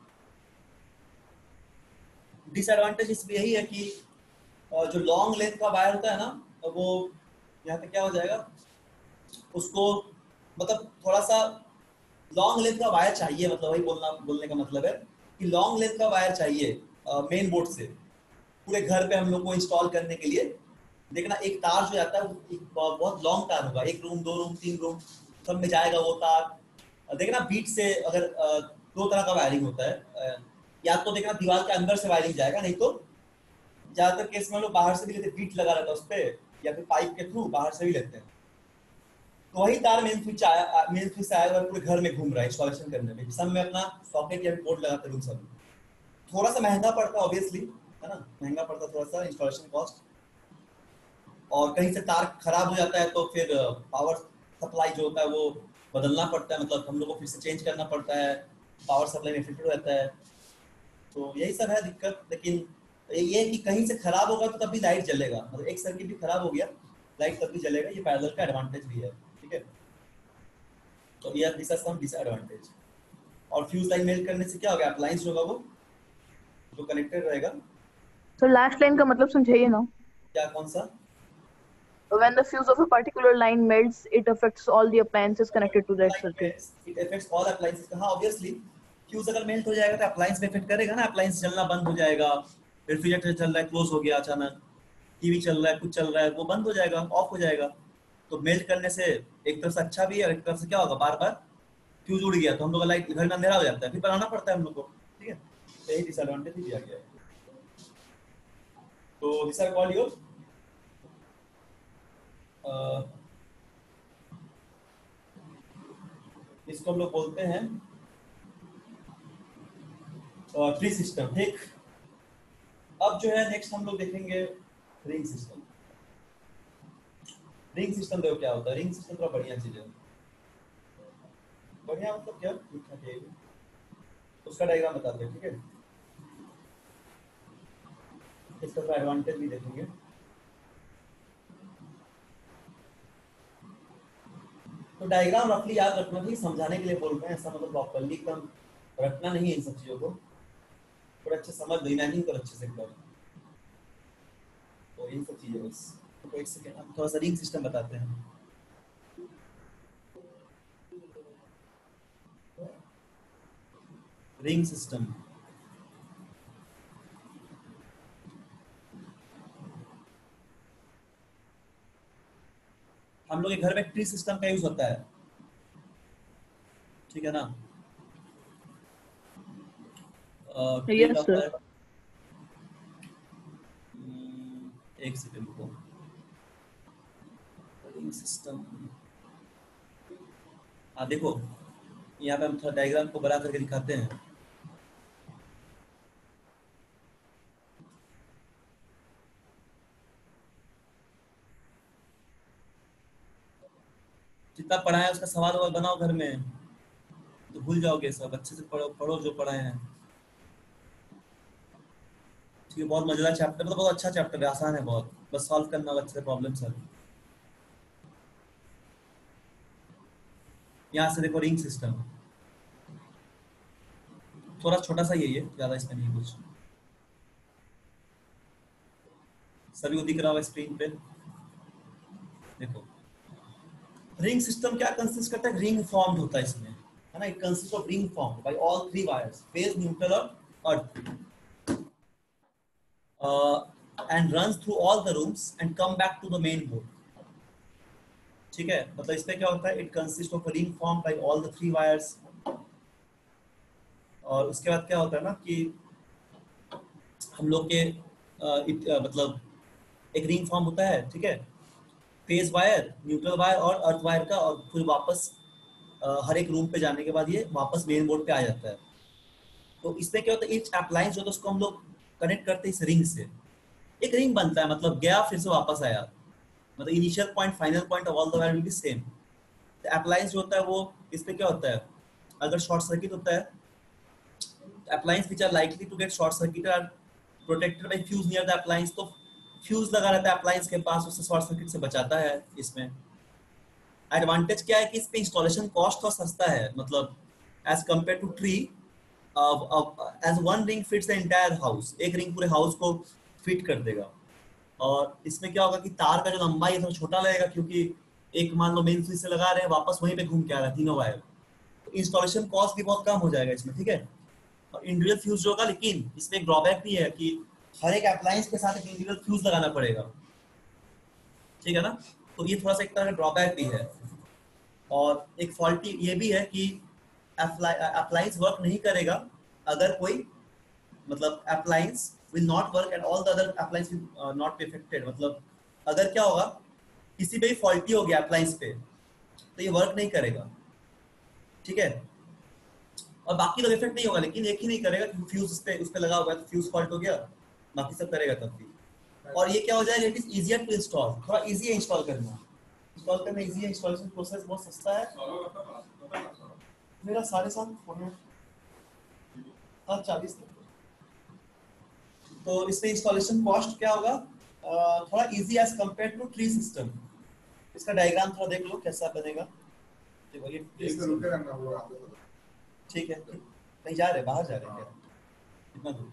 डिसएडवांटेज इसमें यही है कि जो लॉन्ग लेंथ का वायर होता है ना, तो वो यहाँ पे क्या हो जाएगा, उसको मतलब थोड़ा सा लॉन्ग लेंथ का वायर चाहिए, मतलब वही बोलने का मतलब है कि लॉन्ग लेंथ का वायर चाहिए मेन बोर्ड से पूरे घर पे हम लोग को इंस्टॉल करने के लिए। देखना एक तार जो जाता है वो बहुत लॉन्ग तार होगा, एक रूम, दो रूम, तीन रूम सब में जाएगा वो तार। देखना बीट से अगर दो तरह का वायरिंग होता है, या तो देखना दीवार के अंदर से वायरिंग जाएगा, नहीं तो ज्यादातर केस में लोग बाहर से भी लेते, बीट लगा रहता है उस पर, या फिर पाइप के थ्रू बाहर से भी लेते हैं। तो वही तार मेन स्विच से आया और पूरे घर में घूम रहा है इंस्टॉलेशन करने में, सब में अपना सॉकेट या बोर्ड लगाते रूम सब में। थोड़ा सा महंगा पड़ता है ऑब्वियसली, है ना, महंगा पड़ता थोड़ा सा इंस्टॉलेशन कॉस्ट। और कहीं से तार खराब हो जाता है तो फिर पावर सप्लाई जो होता है वो बदलना पड़ता है, मतलब हम लोग को फिर से चेंज करना पड़ता है, पावर सप्लाई में इफेक्टेड रहता है। तो यही सब है दिक्कत। लेकिन ये कि कहीं से खराब होगा तो तब भी लाइट जलेगा, मतलब एक सर्किट भी खराब हो गया लाइट तब भी जलेगा, ये पैरेलल का एडवांटेज भी है, ठीक है। तो ये डिसएडवांटेज। और फ्यूज लाइन मेल्ट करने से क्या होगा, अप्लायंस होगा वो जो कनेक्टेड रहेगा। So last line का मतलब समझाइए ना। क्या, कौन सा? When the fuse of a particular line melts, it affects all the appliances connected to that circuit. It affects all appliances। हाँ ऑब्वियसली, फ्यूज अगर मेल्ट हो जाएगा तो अप्लायंस में इफेक्ट करेगा ना, अप्लायंस चलना बंद हो जाएगा, रेफ्रिजरेटर चल रहा है क्लोज हो गया अचानक, टीवी चल रहा है कुछ चल रहा है वो बंद हो जाएगा, ऑफ हो जाएगा। तो मेल्ट करने से एक तरफ से अच्छा भी है और एक तरफ से क्या होगा, बार बार फ्यूज उड़ गया तो हम लोग का लाइट घर में अंधेरा हो जाता है, फिर बनाना पड़ता है हम लोग को, ठीक है। तो यही डिसएडवांटेज भी दिया गया है। तो दिस आर कॉल्ड योर इसको हम लोग बोलते हैं ट्री सिस्टम, ठीक। अब जो है नेक्स्ट हम लोग देखेंगे रिंग सिस्टम। रिंग सिस्टम देखो क्या होता है। रिंग सिस्टम थोड़ा बढ़िया चीज है, बढ़िया मतलब क्या, ठीक ठाक है। उसका डायग्राम बताते हैं, ठीक है। इसका एडवांटेज भी देखेंगे। तो डायग्राम रफली याद रखना भी, समझाने के लिए बोल रहे हैं, ऐसा मतलब प्रॉपर्ली एकदम रखना नहीं है इन सब चीजों को, थोड़ा अच्छे समझ लो, इमेजिन करो अच्छे से एकदम। तो इन सब चीजें बस। तो एक सेकंड हम थोड़ा सा रिंग सिस्टम बताते हैं। रिंग सिस्टम हम लोग के घर में ट्री सिस्टम का यूज होता है, ठीक है ना। Yes, sir. एक सेकंड रुको। रिंग सिस्टम, हाँ देखो यहाँ पे हम थोड़ा डायग्राम को बड़ा करके दिखाते हैं। जितना पढ़ा है उसका सवाल ववाल बनाओ घर में, तो भूल जाओगे सब। अच्छे से पढ़ो, पढ़ो जो पढ़ाए हैं, ठीक है। बहुत मजेदार चैप्टर, मतलब बहुत अच्छा चैप्टर है, आसान है बहुत, बस सॉल्व करना अच्छे से प्रॉब्लम सर। यहाँ से देखो रिंग सिस्टम, थोड़ा छोटा सा यही है, ज्यादा इसमें नहीं कुछ। सभी को दिख रहा होगा स्क्रीन पे, देखो। रिंग सिस्टम क्या कंसिस्ट करता है, रिंग फॉर्म्ड होता है इसमें, है ना। It consist of ring formed by all three wires, phase, neutral और earth, and runs through all the rooms and come back to the main board, ठीक है। मतलब इसमें क्या होता है, it consist of a ring form by all the three wires. और उसके बाद क्या होता है ना कि हम लोग के मतलब एक रिंग फॉर्म होता है, ठीक है, फेज वायर, न्यूट्रल वायर और अर्थ वायर का, और फिर वापस हर एक रूम पे जाने के बाद ये वापस मेन बोर्ड पे आ जाता है। तो इसमें क्या होता है, ईच अप्लायंस जो होता है उसको हम लोग कनेक्ट करते हैं इस रिंग से, एक रिंग बनता है, मतलब गया फिर से वापस आया, मतलब initial point final point of all the wire will be same. Appliance जो होता है वो इस पे क्या होता है, अगर शॉर्ट सर्किट होता है, appliance which are likely to get short circuited are protected by fuse near the appliance, तो फ्यूज लगा रहता है appliance के पास, उससे शॉर्ट सर्किट से बचाता है। इसमें एडवांटेज क्या है कि इस पे इंस्टॉलेशन कॉस्ट थोड़ा सस्ता है, मतलब as compare to tree, as one ring fits the entire house, एक रिंग पूरे हाउस को फिट कर देगा। और इसमें क्या होगा कि तार का जो लंबाई है थोड़ा छोटा लगेगा, क्योंकि एक मान लो मेन स्विच से लगा रहे हैं, वापस वहीं पे घूम के आ रहा है तीनों वायर, तो इंस्टॉलेशन कॉस्ट भी बहुत कम हो जाएगा इसमें, ठीक है। और इंडिविजुअल फ्यूज होगा, लेकिन इसमें एक ड्रॉबैक भी है कि हर एक अप्लायंस के साथ एक इंडिविजुअल फ्यूज लगाना पड़ेगा, ठीक है ना, तो ये थोड़ा सा एक तरह का ड्रॉबैक भी है। और एक फॉल्टी ये भी है कि अप्लायंस वर्क नहीं करेगा अगर कोई, मतलब appliance will not work and all the other appliance will not be affected, मतलब अगर क्या होगा, किसी पे भी फॉल्टी हो गया अप्लायंस पे, तो ये वर्क नहीं करेगा, ठीक है। और बाकी लोग इफेक्ट नहीं होगा, लेकिन एक ही नहीं करेगा क्योंकि फ्यूज उस पे लगा हुआ है, तो फ्यूज फॉल्ट हो गया, बाकी सब करेगा तब भी। और ये क्या हो जाएगा, it is easier to install, थोड़ा इजी है इंस्टॉल करना, इंस्टॉल करना इजी है, इंस्टॉलेशन प्रोसेस बहुत सस्ता है। मेरा 7.5 होना 40 तक, तो इसमें इंस्टॉलेशन कॉस्ट क्या होगा, थोड़ा easy as compare to tree system. इसका डायग्राम थोड़ा देख लो कैसा बनेगा, देखो ये ठीक है, कहीं जा रहे, बाहर जा रहे हैं क्या, कितना दूर,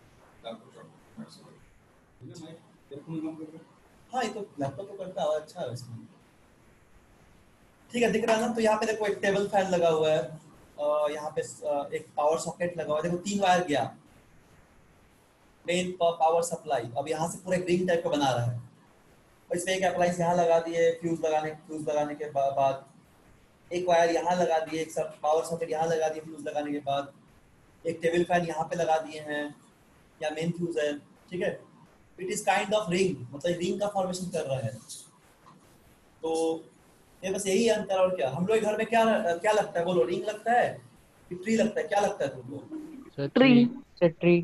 हाँ ये तो लैपटॉप तो करता है, अच्छा है इसमें, ठीक है, दिख रहा है ना। तो यहाँ पे देखो एक टेबल फैन लगा हुआ है, यहाँ पे एक पावर सॉकेट लगा हुआ है, देखो 3 वायर गया, मेन पावर सप्लाई, अब यहाँ से पूरा रिंग टाइप का बना रहा है, और इसमें एक अप्लायंस यहाँ लगा दिए, फ्यूज लगाने के बाद एक वायर यहाँ लगा दिए, एक सब पावर सॉकेट यहाँ लगा दिए फ्यूज लगाने के बाद, एक टेबल फैन यहाँ पे लगा दिए हैं, या मेन फ्यूज है, ठीक है। It is kind of ring, मतलब रिंग का फॉर्मेशन कर रहा है। तो ये बस यही अंतर, और क्या हम लोग घर में क्या क्या लगता है, बोलो, रिंग लगता है कि ट्री लगता है, क्या लगता है तुमको, Tree. ट्री।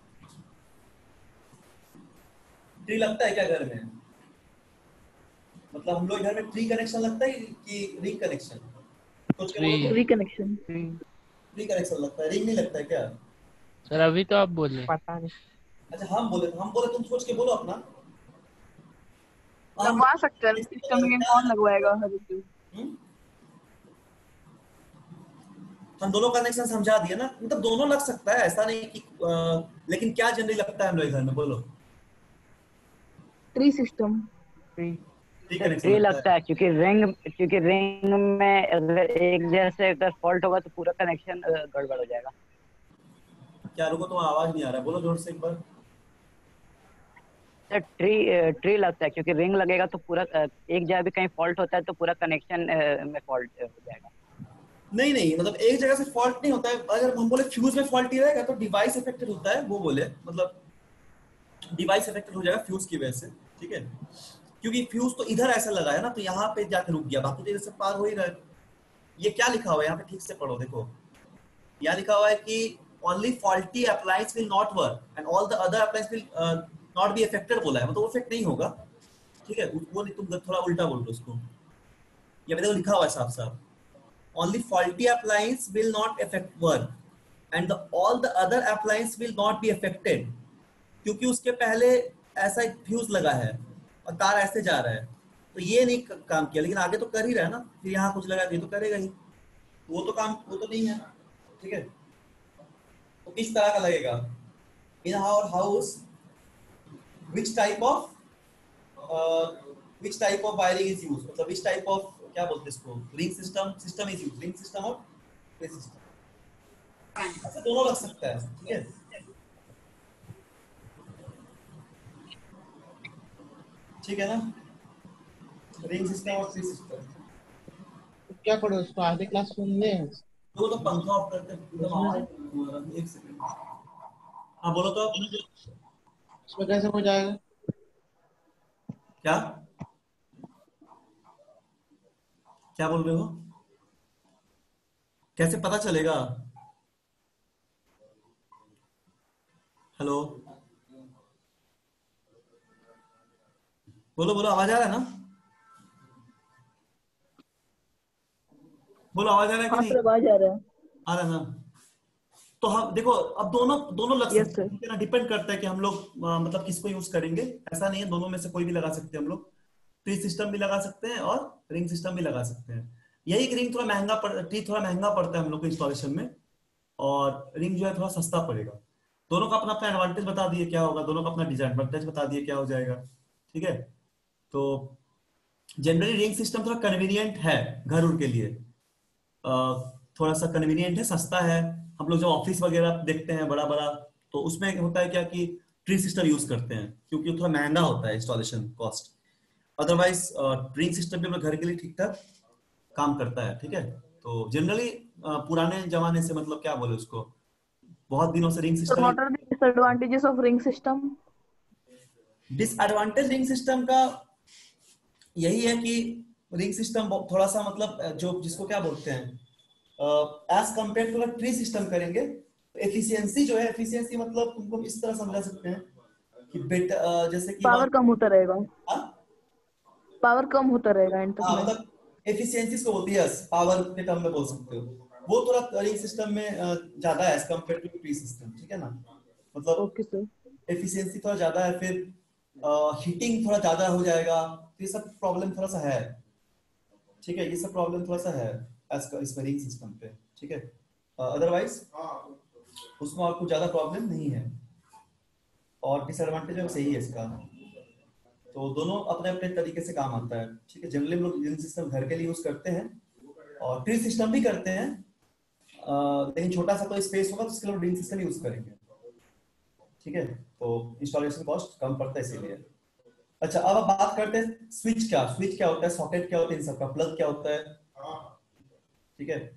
ट्री लगता है क्या घर में, मतलब हम लोग घर में ट्री कनेक्शन लगता है कि रिंग कनेक्शन, सोच के बोलो तो, Tree connection. ट्री कनेक्शन लगता है, रिंग नहीं लगता है क्या। सर अभी तो आप बोले। पता नहीं। अच्छा हम बोले तुम सोच के बोलो अपना, हम लगवा सकते हैं, सिस्टम में कौन लगवाएगा हर एक चीज। हम्म? हम दोनों कनेक्शन समझा दिए ना, मतलब दोनों लग सकता है, ऐसा नहीं कि लेकिन क्या जनरली लगता है हम लोग घर में, बोलो, tree system. Tree. Tree connection tree लगता लगता है क्योंकि रिंग में अगर एक जैसे अगर फॉल्ट होगा तो पूरा कनेक्शन गड़बड़ हो जाएगा। है। क्या रुको, तुम्हारा आवाज नहीं आ रहा है, बोलो जोर से एक बार। सर ट्री लगता है क्योंकि रिंग लगेगा तो पूरा एक जगह भी कहीं फॉल्ट होता है तो पूरा कनेक्शन में फॉल्ट हो जाएगा। नहीं, मतलब एक जगह से फॉल्ट नहीं होता है, अगर हम बोले फ्यूज में फॉल्ट ही रहेगा तो डिवाइस अफेक्टेड होता है, वो बोले, मतलब डिवाइस अफेक्टेड हो जाएगा फ्यूज की वजह से, ठीक है। क्योंकि फ्यूज तो इधर ऐसा लगा है ना, तो यहाँ पे जाके रुक गया, बाकी तो इधर से पार हो ही रहा है। ये क्या लिखा हुआ है यहाँ पे, ठीक से पढ़ो, देखो यहाँ लिखा हुआ है कि only faulty appliance will not work and all the other appliance will not be affected, बोला है, मतलब वो इफेक्ट नहीं होगा, ठीक है। वो नहीं, तुम थोड़ा उल्टा बोल रहे हो उसको, ये देखो लिखा हुआ है साफ साफ, only faulty appliance will not affect work and all the other appliance will not be affected, क्योंकि उसके पहले ऐसा एक फ्यूज लगा है और तार ऐसे जा रहा है, तो ये नहीं काम किया, लेकिन आगे तो कर ही रहा है ना, फिर यहाँ कुछ लगा दिया तो करेगा ही, वो तो काम, वो तो नहीं है, ठीक है। तो किस तरह का लगेगा, in our house which type of wiring is used, मतलब which type of, क्या बोलते हैं इसको, ring system is used, ring system और ट्री सिस्टम, ऐसे दोनों लग सकता है, ठीक है। ठीक है ना, रिंग सिस्टम और ट्री सिस्टम। क्या पढ़ो उसको आधे क्लास में ले तो पंखा ऑफ करते एकदम आवाज, एक सेकंड, हाँ बोलो तो आप। उसमें कैसे हो जाएगा? क्या क्या बोल रहे हो, कैसे पता चलेगा, हेलो बोलो बोलो, आवाज आ रहा है ना? बोलो, आवाज आ रहा है कि हाँ नहीं? सर, आवाज आ रहा है। आ रहा है ना? तो हम देखो, अब दोनों दोनों लग यस सकते हैं, सर। ठीक है ना? डिपेंड करता है कि हम लोग मतलब किसको यूज करेंगे। ऐसा नहीं है, दोनों में से कोई भी लगा सकते हैं हम लोग। ट्री सिस्टम भी लगा सकते हैं और रिंग सिस्टम भी लगा सकते हैं। यही कि रिंग थोड़ा महंगा ट्री थोड़ा महंगा पड़ता है हम लोग को इंस्टॉलेशन में, और रिंग जो है थोड़ा सस्ता पड़ेगा। दोनों का अपना अपना एडवांटेज बता दिए क्या होगा, दोनों का अपना डिसएडवांटेज बता दिए क्या हो जाएगा। ठीक है, तो जनरली रिंग सिस्टम थोड़ा कन्वीनियंट है घर उर के लिए। अ, थोड़ा सा कन्वीनियंट है, सस्ता है। हम लोग जब ऑफिस वगैरह देखते हैं बड़ा बड़ा, तो उसमें होता है क्या कि ट्री सिस्टम यूज करते हैं, क्योंकि वो थोड़ा महंगा होता है installation cost. Otherwise ring system भी अपने घर के लिए ठीक ठाक काम करता है। ठीक है, तो जनरली पुराने जमाने से, मतलब क्या बोले उसको, बहुत दिनों से ring sir system. What are the disadvantages of ring system? Disadvantage ring system का यही है कि रिंग सिस्टम थोड़ा सा, मतलब जो जिसको क्या बोलते हैं, as compare to tree system करेंगे तो एफिशिएंसी जो है, एफिशिएंसी मतलब तुमको इस तरह समझा सकते हैं कि जैसे कि पावर कम होता रहेगा। हाँ पावर कम होता रहेगा एंड तक हाँ, में। मतलब एफिशिएंसी को बोलती है, पावर के टर्म में बोल सकते हो। वो थोड़ा रिंग सिस्टम में ज्यादा है as compare to tree system. ठीक है ना? मतलब ओके सर। एफिशिएंसी थोड़ा ज्यादा है, फिर हीटिंग थोड़ा ज्यादा हो जाएगा, तो ये सब प्रॉब्लम थोड़ा सा है। ठीक है, ये सब प्रॉब्लम थोड़ा सा है इसमें रिंग सिस्टम पे। ठीक है, अदरवाइज उसमें और कुछ ज्यादा प्रॉब्लम नहीं है, और डिसएडवांटेज है सही है इसका। तो दोनों अपने अपने तरीके से काम आता है। ठीक है, जनरली हम लोग रिंग सिस्टम घर के लिए यूज करते हैं, और ट्री सिस्टम भी करते हैं, लेकिन छोटा सा कोई स्पेस होगा तो उसके लिए रिंग सिस्टम यूज करेंगे। ठीक है, तो इंस्टॉलेशन कॉस्ट कम पड़ता है इसीलिए। अच्छा, अब आप बात करते हैं स्विच क्या होता है, सॉकेट क्या होता है, इन सब का प्लग क्या होता है। ठीक है,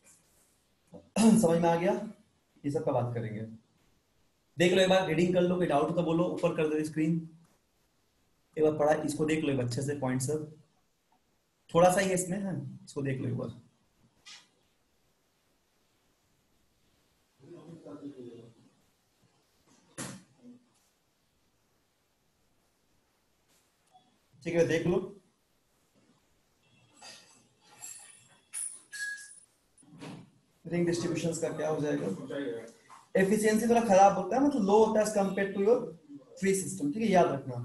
समझ में आ गया? ये सब का बात करेंगे। देख लो एक बार, रीडिंग कर लो, कोई डाउट तो बोलो, ऊपर कर दो स्क्रीन। एक बार पढ़ा, इसको देख लो एक बार अच्छे से, पॉइंट सब थोड़ा सा ही है इसमें है, इसको देख लो एक बार। ठीक है, देख लो। रिंग डिस्ट्रीब्यूशंस का क्या हो जाएगा, एफिशिएंसी थोड़ा खराब होता है, मतलब लो होता है as compare to your tree system. ठीक है, याद रखना।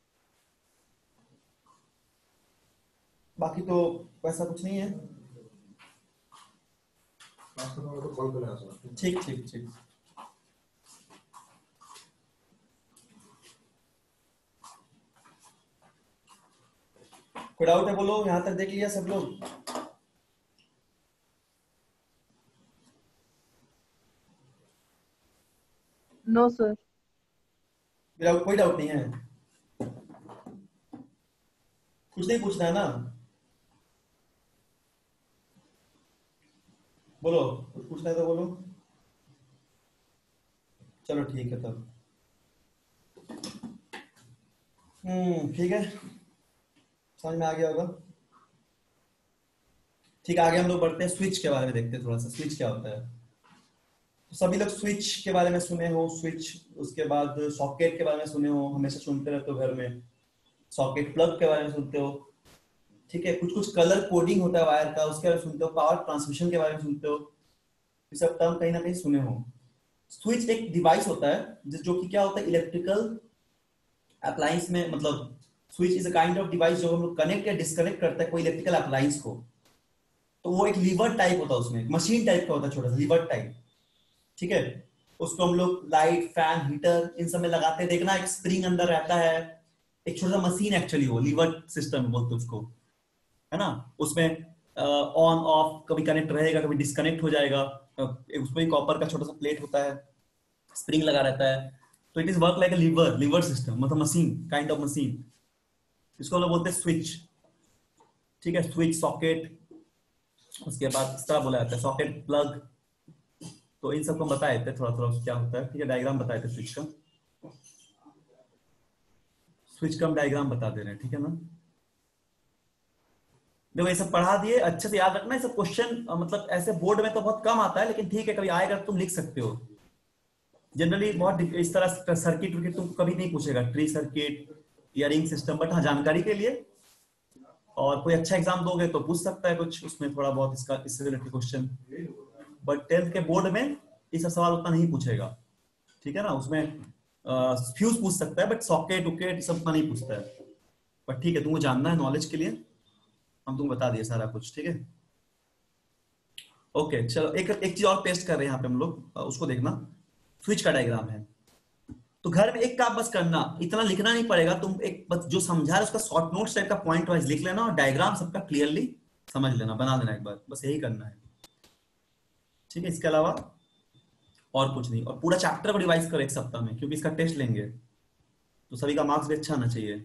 बाकी तो वैसा कुछ नहीं है। ठीक ठीक ठीक। कोई डाउट है बोलो, यहां तक देख लिया सब लोग? No sir. मेरा कोई डाउट नहीं है, कुछ नहीं पूछना है ना? बोलो, कुछ पूछना है तो बोलो। चलो ठीक है तब। ठीक है, समझ में आ गया होगा। ठीक है, आगे हम लोग बढ़ते हैं, स्विच के बारे में देखते हैं थोड़ा सा, स्विच क्या होता है। तो सभी लोग स्विच के बारे में सुने हो, स्विच, उसके बाद सॉकेट के बारे में सुने हो, हमेशा सुनते रहते हो घर में, सॉकेट प्लग के बारे में सुनते हो। ठीक है, कुछ कुछ कलर कोडिंग होता है वायर का, उसके बारे में सुनते हो, पावर ट्रांसमिशन के बारे में सुनते हो, ये सब टर्म कहीं ना कहीं सुने हो। स्विच एक डिवाइस होता है जो कि क्या होता है, इलेक्ट्रिकल अप्लायंस में, मतलब switch is a kind of device जो हम लोग कनेक्ट या डिस्कनेक्ट करता है कोई इलेक्ट्रिकल अप्लायंस को। तो वो एक लीवर टाइप होता है, उसमें मशीन टाइप का होता है, छोटा सा लीवर टाइप। ठीक है, उसको हम लोग लाइट, फैन, हीटर इन सब में लगाते हैं। देखना, एक स्प्रिंग अंदर रहता है, एक छोटा सा मशीन एक्चुअली, वो लीवर सिस्टम बोलते हैं उसको, है ना? उसमें ऑन ऑफ कभी कनेक्ट रहेगा, कभी डिस्कनेक्ट हो जाएगा। उसमें कॉपर का छोटा सा प्लेट होता है, स्प्रिंग लगा रहता है। तो it is work like a lever system, मतलब मशीन, काइंड ऑफ मशीन। इसको हम लोग बोलते हैं स्विच। ठीक है, स्विच, सॉकेट, उसके बाद इस तरह बोला जाता है, सॉकेट, प्लग। तो इन सबको बताए थे थोड़ा थोड़ा क्या होता है। ठीक है, डायग्राम बताए थे स्विच का, स्विच का हम डायग्राम बता दे रहे हैं। ठीक है ना? देखो, ये सब पढ़ा दिए, अच्छे से याद रखना। ये सब क्वेश्चन मतलब ऐसे बोर्ड में तो बहुत कम आता है, लेकिन ठीक है, कभी आएगा तो तुम लिख सकते हो। जनरली बहुत इस तरह सर्किट वर्किट तुमको कभी नहीं पूछेगा, ट्री सर्किट, या रिंग सिस्टम, बट हाँ जानकारी के लिए, और कोई अच्छा एग्जाम दोगे तो पूछ सकता है कुछ उसमें थोड़ा बहुत इसका, इससे रिलेटेड क्वेश्चन। बट 10th के बोर्ड में ये सब सवाल उतना नहीं पूछेगा, ठीक है ना। उसमें फ्यूज पूछ सकता है, बट सॉकेट उकेट सब उतना नहीं पूछता है। बट ठीक है, तुमको जानना है नॉलेज के लिए, हम तुमको बता दिए सारा कुछ, ठीक है। ओके चलो, एक एक चीज और पेस्ट कर रहे हैं यहाँ पे हम लोग, उसको देखना। स्विच का डायग्राम है, तो घर में एक काम बस करना, इतना लिखना नहीं पड़ेगा, तुम एक बस जो समझा है उसका शॉर्ट नोट्स टाइप का पॉइंट वाइज लिख लेना, और डायग्राम सबका क्लियरली समझ लेना, बना देना एक बार, बस यही करना है, ठीक है। इसके अलावा और कुछ नहीं, और पूरा चैप्टर को रिवाइज करो एक सप्ताह में, क्योंकि इसका टेस्ट लेंगे तो सभी का मार्क्स भी अच्छा आना चाहिए।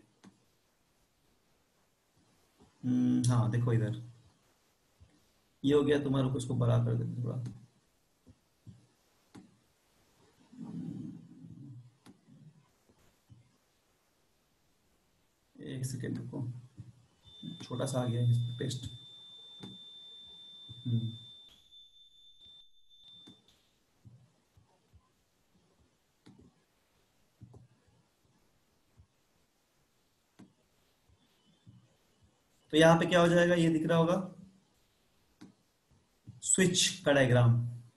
हाँ देखो इधर ये हो गया तुम्हारा, कुछ को बड़ा कर देते थोड़ा। एक सेकेंड रुको, छोटा सा आ गया है पेस्ट। तो यहाँ पे क्या हो जाएगा, ये दिख रहा होगा स्विच का डायग्राम।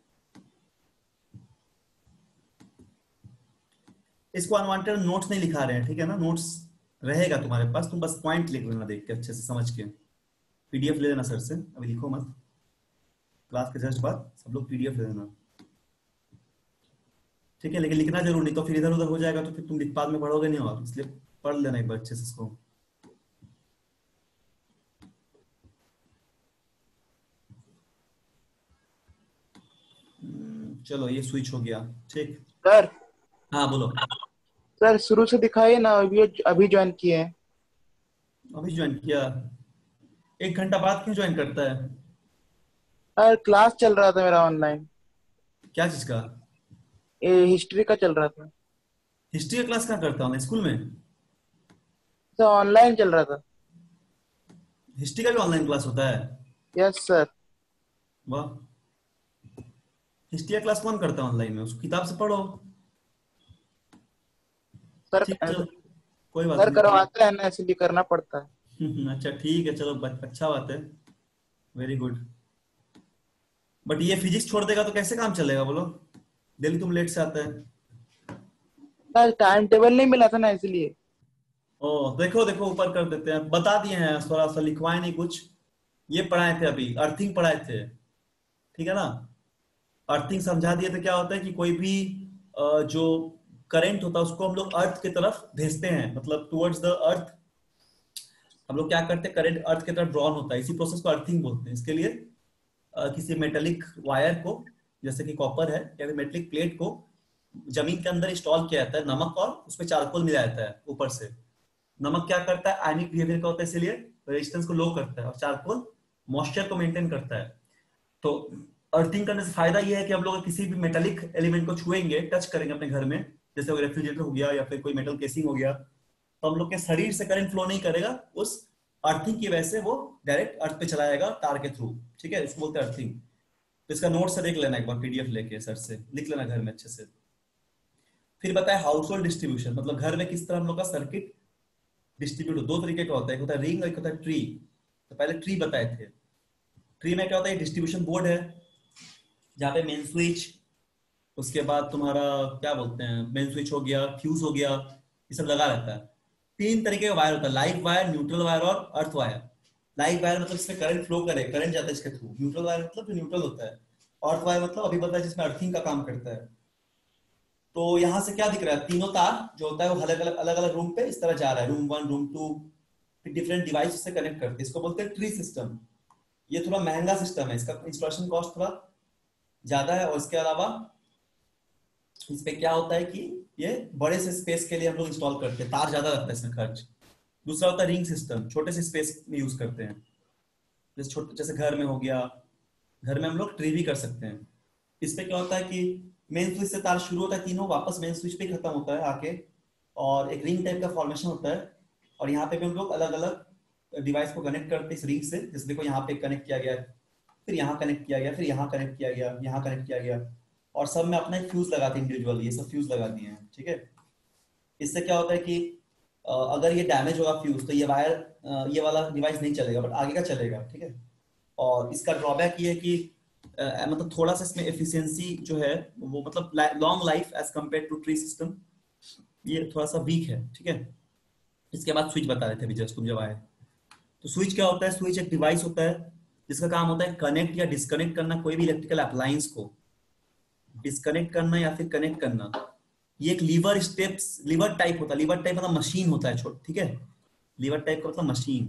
इसको अनवांटेड नोट्स नहीं लिखा रहे हैं, ठीक है ना, नोट्स रहेगा तुम्हारे पास, तुम बस पॉइंट लिख लेना देख के अच्छे से समझ के। पीडीएफ ले लेना सर से, अभी लिखो मत, क्लास के जस्ट बाद सब लोग पीडीएफ ले लेना, ठीक है। लेकिन लिखना जरूर, नहीं तो फिर इधर उधर हो जाएगा, तो फिर तुम बाद में पढ़ोगे नहीं, और इसलिए पढ़ लेना एक बार अच्छे से इसको। चलो ये स्विच हो गया, ठीक। सर हाँ बोलो। सर शुरू से दिखाइए ना, अभी ज्वाइन किए हैं। अभी ज्वाइन किया, 1 घंटा बाद क्यों ज्वाइन करता है? सर क्लास चल रहा था मेरा ऑनलाइन, क्या चीज का? ये हिस्ट्री का चल रहा था। हिस्ट्री का क्लास कहाँ करता हूँ, स्कूल में? सर ऑनलाइन चल रहा था। हिस्ट्री का भी ऑनलाइन क्लास होता है? Yes sir. वाह, हिस्ट्री का क्लास कौन करता है ऑनलाइन में? उसको किताब से पढ़ो। सर ठीक चलो, कोई बात सर नहीं। करवाते हैं ना, इसलिए करना पड़ता है। अच्छा ठीक है, चलो अच्छा बात है, वेरी गुड। बट ये फिजिक्स छोड़ देगा तो कैसे काम चलेगा बोलो? डेली तुम लेट से आता है। सर टाइम टेबल नहीं मिला था ना, इसलिए। ओ देखो देखो, ऊपर कर देते हैं, बता दिए हैं, थोड़ा सा लिखवाए नहीं कुछ। ये पढ़ाए थे अभी, अर्थिंग पढ़ाए थे, ठीक है ना। अर्थिंग समझा दिए थे, क्या होता है कि कोई भी जो करंट होता है उसको हम लोग अर्थ की तरफ भेजते हैं, मतलब टुवर्ड्स द अर्थ। हम लोग क्या करते हैं, करंट अर्थ की तरफ ड्रॉन होता है, इसी प्रोसेस को अर्थिंग बोलते हैं। इसके लिए किसी मेटेलिक वायर को, जैसे कि कॉपर है, या फिर मेटेलिक प्लेट को जमीन के अंदर इंस्टॉल किया जाता है, नमक और उसमें चारकोल मिलाया जाता है ऊपर से। नमक क्या करता है, आयनिक बिहेवियर का होता है, इसलिए रेजिस्टेंस को लो करता है, और चारकोल मॉइस्चर को मेंटेन करता है। तो अर्थिंग करने से फायदा ये है कि हम लोग किसी भी मेटेलिक एलिमेंट को छुएंगे, टच करेंगे अपने घर में, जैसे रेफ्रिजरेटर हो गया या फिर कोई मेटल केसिंग हो गया, तो हम लोग के शरीर से करंट फ्लो नहीं करेगा, उस अर्थिंग की वजह से वो डायरेक्ट अर्थ पे चला जाएगा तार के थ्रू, ठीक है। इसको बोलते हैं अर्थिंग। तो इसका नोट से देख लेना एक बार, पीडीएफ लेके सर से लिख लेना घर में अच्छे से। फिर बताया हाउस होल्ड डिस्ट्रीब्यूशन, मतलब घर में किस तरह हम लोग का सर्किट डिस्ट्रीब्यूट, 2 तरीके का होता है, एक होता है रिंग और एक होता है ट्री। तो पहले ट्री बताए थे। ट्री में क्या होता है, डिस्ट्रीब्यूशन बोर्ड है जहाँ पे मेन स्विच, उसके बाद तुम्हारा क्या बोलते हैं, मेन स्विच हो गया, फ्यूज हो गया, ये सब लगा रहता है। 3 तरीके का वायर होता है, लाइव वायर, न्यूट्रल वायर और अर्थ वायर। लाइव वायर मतलब इसमें करंट फ्लो करे, करंट जाता है इसके थ्रू। न्यूट्रल वायर मतलब जो न्यूट्रल होता है। अर्थ वायर मतलब अभी बताया जिसमें अर्थिंग का काम करता है। तो यहाँ से क्या दिख रहा है, तीनों तार जो होता है वो अलग अलग रूम पे इस तरह जा रहा है, रूम 1 रूम 2, फिर डिफरेंट डिवाइस से कनेक्ट करते हैं, इसको बोलते हैं ट्री सिस्टम। ये थोड़ा महंगा सिस्टम है, इसका इंस्टॉलेशन कॉस्ट थोड़ा ज्यादा है, और इसके अलावा इस पे क्या होता है कि ये बड़े से स्पेस के लिए हम लोग इंस्टॉल करते हैं, तार ज्यादा लगता है इसमें खर्च। दूसरा होता है रिंग सिस्टम, छोटे से स्पेस में यूज करते हैं, जैसे घर में हो गया, घर में हम लोग ट्री भी कर सकते हैं। इस पे क्या होता है कि मेन स्विच से तार शुरू होता है, तीनों वापस मेन स्विच पे खत्म होता है आके, और एक रिंग टाइप का फॉर्मेशन होता है, और यहाँ पे भी हम लोग अलग अलग डिवाइस को कनेक्ट करते हैं इस रिंग से। जैसे देखो यहाँ पे कनेक्ट किया गया, फिर यहाँ कनेक्ट किया गया, फिर यहाँ कनेक्ट किया गया, यहाँ कनेक्ट किया गया, और सब में अपना एक फ्यूज लगाते हैं इंडिविजुअल, ये सब फ्यूज लगा दिए हैं, ठीक है। इससे क्या होता है कि अगर ये डैमेज होगा फ्यूज तो ये वायर ये वाला डिवाइस नहीं चलेगा, बट आगे का चलेगा, ठीक है। और इसका ड्रॉबैक ये है कि मतलब थोड़ा सा इसमें एफिशिएंसी जो है वो मतलब long life as compare to tree system ये थोड़ा सा वीक है, ठीक है। इसके बाद स्विच बता रहे थे अभी जस्ट तुम जब आए। तो स्विच क्या होता है? स्विच एक डिवाइस होता है जिसका काम होता है कनेक्ट या डिस्कनेक्ट करना कोई भी इलेक्ट्रिकल अप्लायंस को, डिस्कनेक्ट करना या फिर कनेक्ट करना। ये एक लीवर टाइप होता है। लीवर टाइप मतलब मशीन होता है छोटा, ठीक है। लीवर टाइप का मतलब मशीन।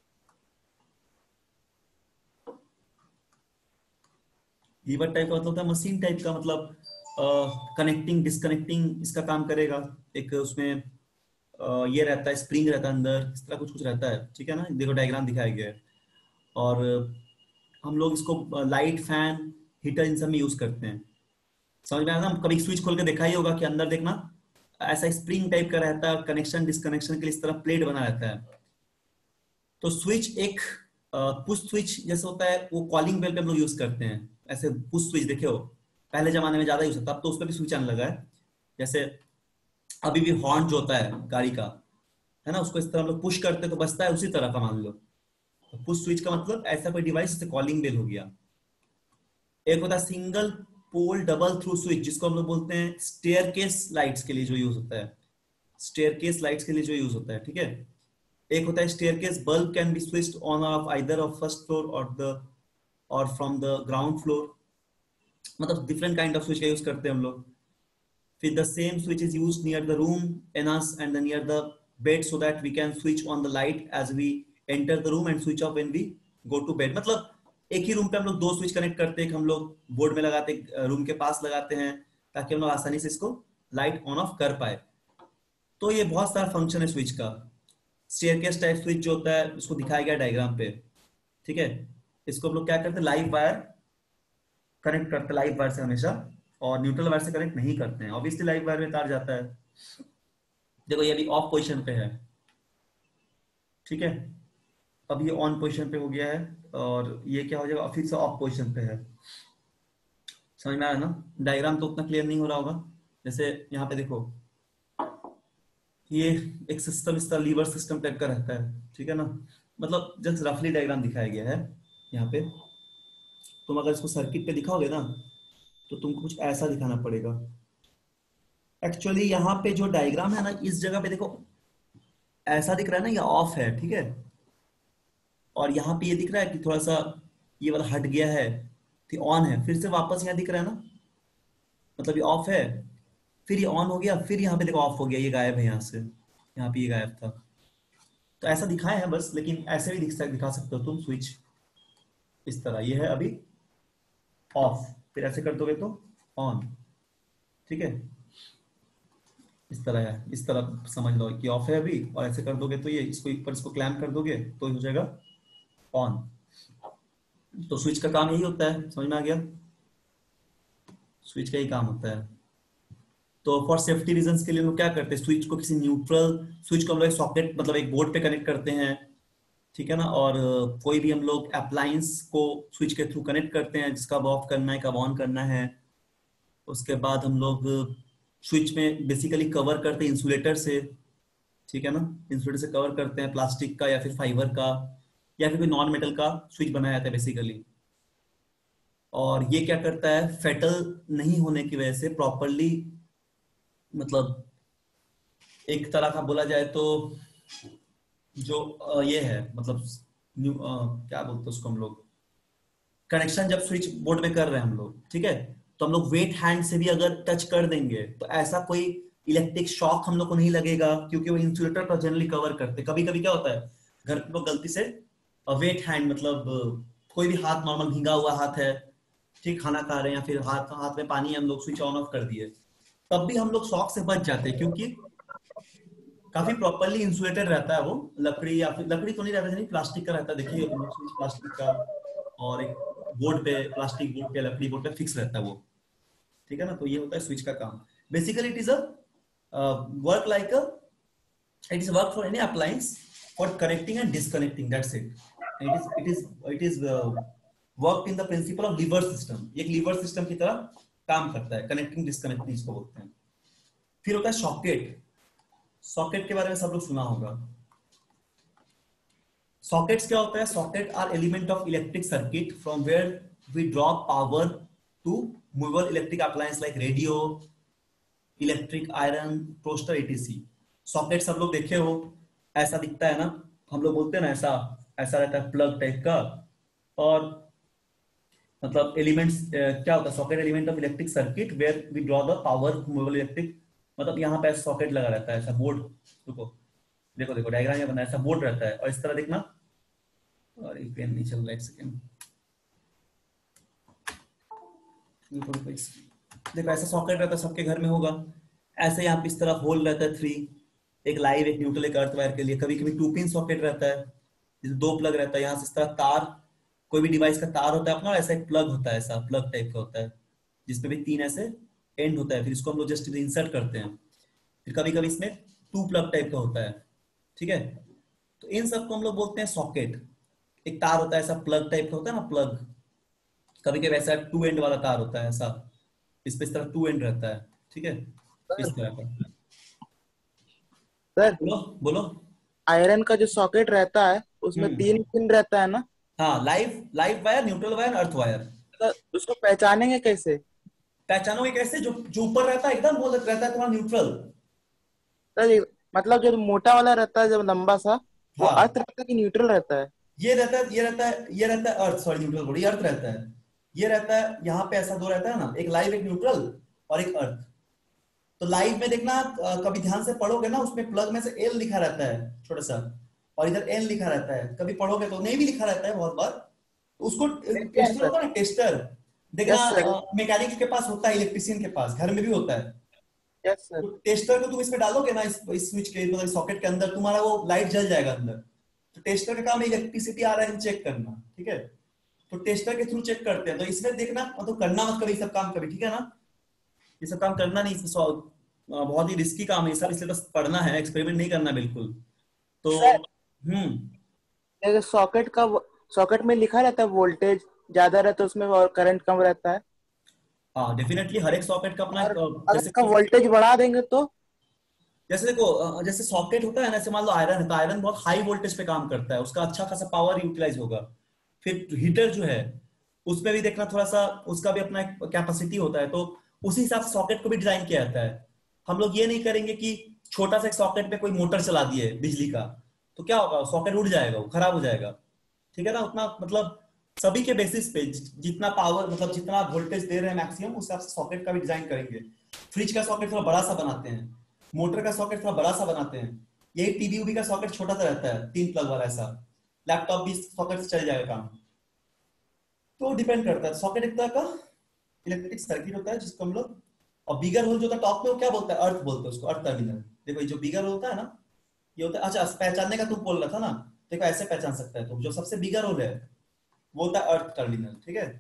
लीवर टाइप का मतलब होता है मशीन टाइप का, मतलब कनेक्टिंग डिस्कनेक्टिंग इसका काम करेगा। एक उसमें ये रहता है, स्प्रिंग रहता है अंदर, इस तरह कुछ कुछ रहता है, ठीक है ना। देखो डायग्राम दिखाया गया है। और हम लोग इसको लाइट, फैन, हीटर इन सब में यूज करते हैं। समझ में आया ना? कभी स्विच खोल के देखा ही होगा कि अंदर देखना ऐसा स्प्रिंग टाइप का रहता है, कनेक्शन डिस्कनेक्शन के लिए इस तरह प्लेट बना रहता है। तो स्विच एक पुश स्विच जैसे होता है, वो कॉलिंग बेल पे हम लोग यूज करते हैं। ऐसे पुश स्विच देखे हो, पहले जमाने में ज्यादा यूज होता है, अब तो उस पर भी स्विच आने लगा है। जैसे अभी भी हॉर्न जो होता है गाड़ी का, है ना, उसको इस तरह हम लोग पुश करते हैं तो बजता है, उसी तरह का मान लो। तो पुश स्विच का मतलब ऐसा कोई डिवाइस जैसे कॉलिंग बेल हो गया। एक होता है single pole double through switch, जिसको हम लोग बोलते हैं स्टेयरकेस लाइट्स के लिए जो यूज होता है, स्टेयरकेस लाइट्स के लिए जो यूज होता है, ठीक है। एक होता है staircase bulb can be switched on off either of first floor और फ्रॉम द ग्राउंड फ्लोर। मतलब डिफरेंट काइंड ऑफ स्विच का यूज करते हैं हम लोग। फिर the same switch is used near the room in us and near the bed so that we can switch on the light as we enter the room and switch off when we go to bed. मतलब एक ही room पे हम लोग दो switch connect करते हैं, हम लोग बोर्ड में लगाते, रूम के पास लगाते हैं, ताकि हम लोग आसानी से इसको लाइट ऑन ऑफ कर पाए। तो ये बहुत सारा फंक्शन है स्विच का। स्टेयरकेस टाइप स्विच जो होता है उसको दिखाया गया डायग्राम पे, ठीक है। इसको हम लोग क्या करते हैं, लाइव वायर कनेक्ट करते हैं, लाइव वायर से हमेशा, और न्यूट्रल वायर से कनेक्ट नहीं करते हैं। ऑब्वियसली लाइव वायर में तार जाता है। देखो ये अभी ऑफ पोजिशन पे है, ठीक है। अब ये ऑन पोजिशन पे हो गया है, और ये क्या हो जाएगा, फिर से ऑफ पोजिशन पे है। समझ में आया ना? डायग्राम तो उतना क्लियर नहीं हो रहा होगा। जैसे यहाँ पे देखो, ये एक सिस्टम इस तरह लीवर सिस्टम टाइप का रहता है, ठीक है ना। मतलब जस्ट रफली डायग्राम दिखाया गया है यहाँ पे। तुम अगर इसको सर्किट पे दिखाओगे ना तो तुमको कुछ ऐसा दिखाना पड़ेगा। एक्चुअली यहाँ पे जो डायग्राम है ना, इस जगह पे देखो ऐसा दिख रहा है ना, ये ऑफ है, ठीक है। और यहाँ पे ये दिख रहा है कि थोड़ा सा ये वाला हट गया है, फिर ऑन है, फिर से वापस यहाँ दिख रहा है ना, मतलब ये ऑफ है, फिर ये ऑन हो गया, फिर यहाँ पे देखो ऑफ हो गया, ये गायब है यहाँ से, यहाँ पे ये गायब था। तो ऐसा दिखाया है बस, लेकिन ऐसे भी दिखा सकते हो तुम स्विच इस तरह। ये है अभी ऑफ, फिर ऐसे कर दोगे तो ऑन, ठीक है। इस तरह है, इस तरह समझ लो कि ऑफ है अभी, और ऐसे कर दोगे तो ये इसको ऊपर इसको क्लैम्प कर दोगे तो हो जाएगा ऑन। तो स्विच का काम यही होता है, समझ में आ गया? स्विच का ही काम होता है। तो फॉर सेफ्टी रीजंस के लिए लोग क्या करते हैं, स्विच को किसी न्यूट्रल स्विच को हम लोग सॉकेट मतलब एक बोर्ड पे कनेक्ट करते हैं, ठीक है ना। और कोई भी हम लोग अप्लायंस को स्विच के थ्रू कनेक्ट करते हैं, जिसका ऑफ करना है, कब ऑन करना है। उसके बाद हम लोग स्विच में बेसिकली कवर करते हैं इंसुलेटर से, ठीक है ना। इंसुलेटर से कवर करते हैं, प्लास्टिक का या फिर फाइबर का या फिर कोई नॉन मेटल का स्विच बनाया जाता है बेसिकली। और ये क्या करता है, फेटल नहीं होने की वजह से प्रॉपरली, मतलब एक तरह का बोला जाए तो जो ये है, मतलब क्या बोलते हैं उसको हम लोग, कनेक्शन जब स्विच बोर्ड में कर रहे हैं हम लोग, ठीक है, तो हम लोग वेट हैंड से भी अगर टच कर देंगे तो ऐसा कोई इलेक्ट्रिक शॉक हम लोग को नहीं लगेगा, क्योंकि वो इंसुलेटर पर जनरली कवर करते। कभी कभी क्या होता है, घर पे लोग गलती से वेट हैंड मतलब कोई भी हाथ नॉर्मल भींगा हुआ हाथ है, ठीक, खाना खा रहे हैं या फिर हाथ में पानी है, हम लोग स्विच ऑन ऑफ कर दिए, तब भी हम लोग शॉक से बच जाते हैं, क्योंकि काफी प्रॉपरली इंसुलेटेड रहता है वो। लकड़ी या फिर लकड़ी तो नहीं रहता, नहीं प्लास्टिक का रहता है, देखिए प्लास्टिक का, और एक बोर्ड पे, प्लास्टिक बोर्ड पे, लकड़ी बोर्ड पे फिक्स रहता है वो, ठीक है ना। तो ये होता है स्विच का काम। Basically it is a work like it is work for any appliance for connecting and disconnecting, that's it. It is work in the principle of lever system. एक लीवर सिस्टम की तरह काम करता है, कनेक्टिंग डिस्कनेक्टिंग इसको बोलते हैं। फिर होता है सॉकेट। सॉकेट के बारे में सब लोग सुना होगा। सॉकेट्स क्या होता है? Socket are element of electric circuit from where we draw power to movable electric appliance like radio, electric iron, toaster, ETC. Socket सब लोग देखे हो, ऐसा दिखता है ना, हम लोग बोलते हैं ना ऐसा, ऐसा रहता है प्लग टाइप का। और मतलब एलिमेंट्स क्या होता है? Socket element of electric circuit where we draw the power movable electric, मतलब यहाँ पे सॉकेट लगा रहता है, ऐसा बोर्ड। रुको देखो देखो डायग्राम ये बना है, ऐसा बोर्ड रहता है और इस तरह देखना, और ये पेन नहीं चल रहा, एक सेकेंड, देखो ऐसा सॉकेट रहता है, सबके घर में होगा। ऐसे यहाँ पे इस तरह होल रहता है 3, एक लाइव, एक न्यूट्रल, एक अर्थ वायर के लिए। कभी कभी 2 पिन सॉकेट रहता है, जिसमें 2 प्लग रहता है। यहाँ से इस तरह तार, कोई भी डिवाइस का तार होता है अपना, ऐसा एक प्लग होता है, ऐसा प्लग टाइप का होता है, जिसमें भी 3 ऐसे एंड होता है। फिर इसको हम लोग जस्ट इंसर्ट करते हैं। फिर कभी कभी इसमें 2 प्लग टाइप का होता है, ठीक है। तो इन सबको हम लोग बोलते हैं सॉकेट। एक तार होता है ऐसा प्लग टाइप का होता है ना, प्लग। कभी कभी ऐसा 2 एंड वाला तार होता है ऐसा, इस पे इस तरह 2 एंड रहता है, ठीक है, इस तरह का। सर बोलो बोलो। आयरन का जो सॉकेट रहता है उसमें हम्म, 3 पिन रहता है ना, हाँ, live live wire, neutral wire, earth wire. तो उसको पहचानेंगे कैसे? पहचानोगे कैसे? जो जो ऊपर रहता है एकदम, वो रहता है तुम्हारा न्यूट्रल। सर मतलब जो मोटा वाला रहता है, जब लंबा सा, वो अर्थ हाँ, रहता है कि न्यूट्रल रहता है? ये रहता है, ये रहता है, ये रहता है अर्थ, सॉरी न्यूट्रल बोल, ये अर्थ रहता है। ये रहता है यहाँ पे ऐसा 2 रहता है ना, एक लाइव, एक न्यूट्रल और एक अर्थ। तो लाइव में देखना, कभी ध्यान से पढ़ोगे ना, उसमें प्लग में से एल लिखा रहता है छोटा सा, और इधर एन लिखा रहता है। कभी पढ़ोगे तो नहीं भी लिखा रहता है बहुत बार। तो उसको यस टेस्टर सर। होता है ना, टेस्टर। देखना, यस सर। मैकेनिक के पास होता है, इलेक्ट्रिशियन के पास, घर में भी होता है। Yes sir. तो टेस्टर को तुम इसमें डालोगे ना, इस स्विच के मतलब सॉकेट के अंदर, तुम्हारा वो लाइट जल जाएगा अंदर। तो टेस्टर का काम है इलेक्ट्रिसिटी आ रहा है चेक करना, ठीक है। तो टेस्टर के थ्रू चेक करते हैं। तो इसमें देखना, मतलब करना मत कभी सब काम कभी, ठीक है ना। ये सब काम करना नहीं, इसमें बहुत ही रिस्की काम है ये सब, इसलिए बस पढ़ना है, एक्सपेरिमेंट नहीं करना बिल्कुल। तो सर सॉकेट का, सॉकेट में लिखा रहता है वोल्टेज ज्यादा रहता है उसमें और करंट कम रहता है, हाँ डेफिनेटली हर एक सॉकेट का अपना और अगर जैसे इसका वोल्टेज बढ़ा देंगे तो? जैसे देखो, जैसे सॉकेट होता है ना, जैसे मान लो आयरन है, तो आयरन बहुत हाई वोल्टेज पे काम करता है, उसका अच्छा खासा पावर यूटिलाइज होगा। फिर हीटर जो है, उसमें भी देखना थोड़ा सा, उसका भी अपना एक कैपेसिटी होता है। तो उसी हिसाब से सॉकेट को भी डिजाइन किया जाता है। हम लोग ये नहीं करेंगे कि छोटा सा एक सॉकेट पे कोई मोटर चला दिए बिजली का, तो क्या होगा, सॉकेट उड़ जाएगा, वो खराब हो जाएगा, ठीक है ना। उतना मतलब सभी के बेसिस पे जितना पावर, मतलब जितना वोल्टेज दे रहे हैं मैक्सिमम, उस हिसाब से सॉकेट का भी डिजाइन करेंगे। फ्रिज का सॉकेट थोड़ा बड़ा सा बनाते हैं, मोटर का सॉकेट थोड़ा बड़ा सा बनाते हैं। यही टीवी उवी का सॉकेट छोटा सा रहता है, 3 प्लग वाला ऐसा। लैपटॉप भी सॉकेट से चल जाएगा काम। तो डिपेंड करता है। सॉकेट एक तरह का इलेक्ट्रिक सर्किट होता है जिसको हम लोग, और बिगर होल जो होता है टॉप में, वो क्या बोलता है, अर्थ बोलते हैं उसको, अर्थ टर्मिनल। देखो ये जो बिगर होता है ना, ये होता है, अच्छा पहचानने का तुम बोल रहा था ना, देखो ऐसे पहचान सकता है। तो जो सबसे बिगर होल है वो होता है अर्थ टर्मिनल, ठीक है।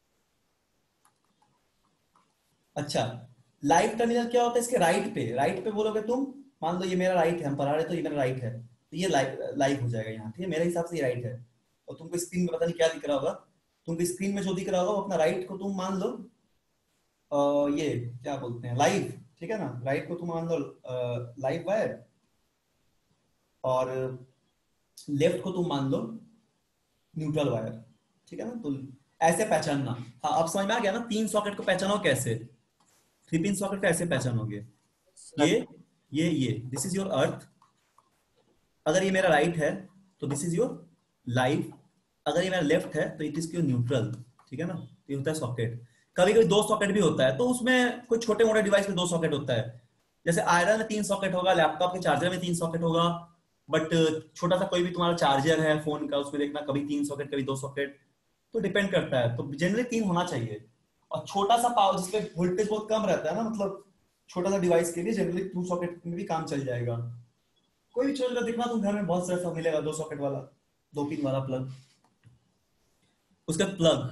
अच्छा, लाइव टर्मिनल क्या होता है? इसके राइट पे बोलोगे तुम, मान लो ये मेरा राइट है, हम पढ़ा रहे तो ये मेरा राइट है, तो ये लाइव लाइव हो जाएगा यहाँ, ठीक है। मेरे हिसाब से ये राइट है, और तुमको स्क्रीन में पता नहीं क्या दिख रहा होगा, तुमको स्क्रीन में जो दिख रहा होगा वो अपना राइट को तुम मान लो ये क्या बोलते हैं, लाइव, ठीक है ना। राइट को तुम मान लो लाइव वायर, और लेफ्ट को तुम मान लो न्यूट्रल वायर, ठीक है ना। तो ऐसे पहचानना। हाँ, अब समझ में आ गया ना, 3 सॉकेट को पहचानो कैसे, 3 पिन सॉकेट को ऐसे पहचानोगे। ये दिस इज योर अर्थ। अगर ये मेरा राइट है तो दिस इज योर लाइव। अगर ये मेरा लेफ्ट है तो इट इज योर न्यूट्रल, ठीक है ना। तो ये होता है सॉकेट। कभी कभी 2 सॉकेट भी होता है, तो उसमें कोई छोटे मोटे डिवाइस में 2 सॉकेट होता है। जैसे आयरन में 3 सॉकेट होगा, लैपटॉप के चार्जर में 3 सॉकेट होगा। बट छोटा सा कोई भी तुम्हारा चार्जर है फोन का, उसमें देखना कभी 3 सॉकेट कभी 2 सॉकेट, तो डिपेंड करता है। तो जनरली 3 होना चाहिए। और छोटा सा पावर जिसपे वोल्टेज बहुत कम रहता है ना, मतलब छोटा सा डिवाइस के लिए जनरली 2 सॉकेट में भी काम चल जाएगा। कोई भी चीज का देखना तुम घर में बहुत सारा मिलेगा, 2 सॉकेट वाला, 2 पिन वाला प्लग। उसका प्लग,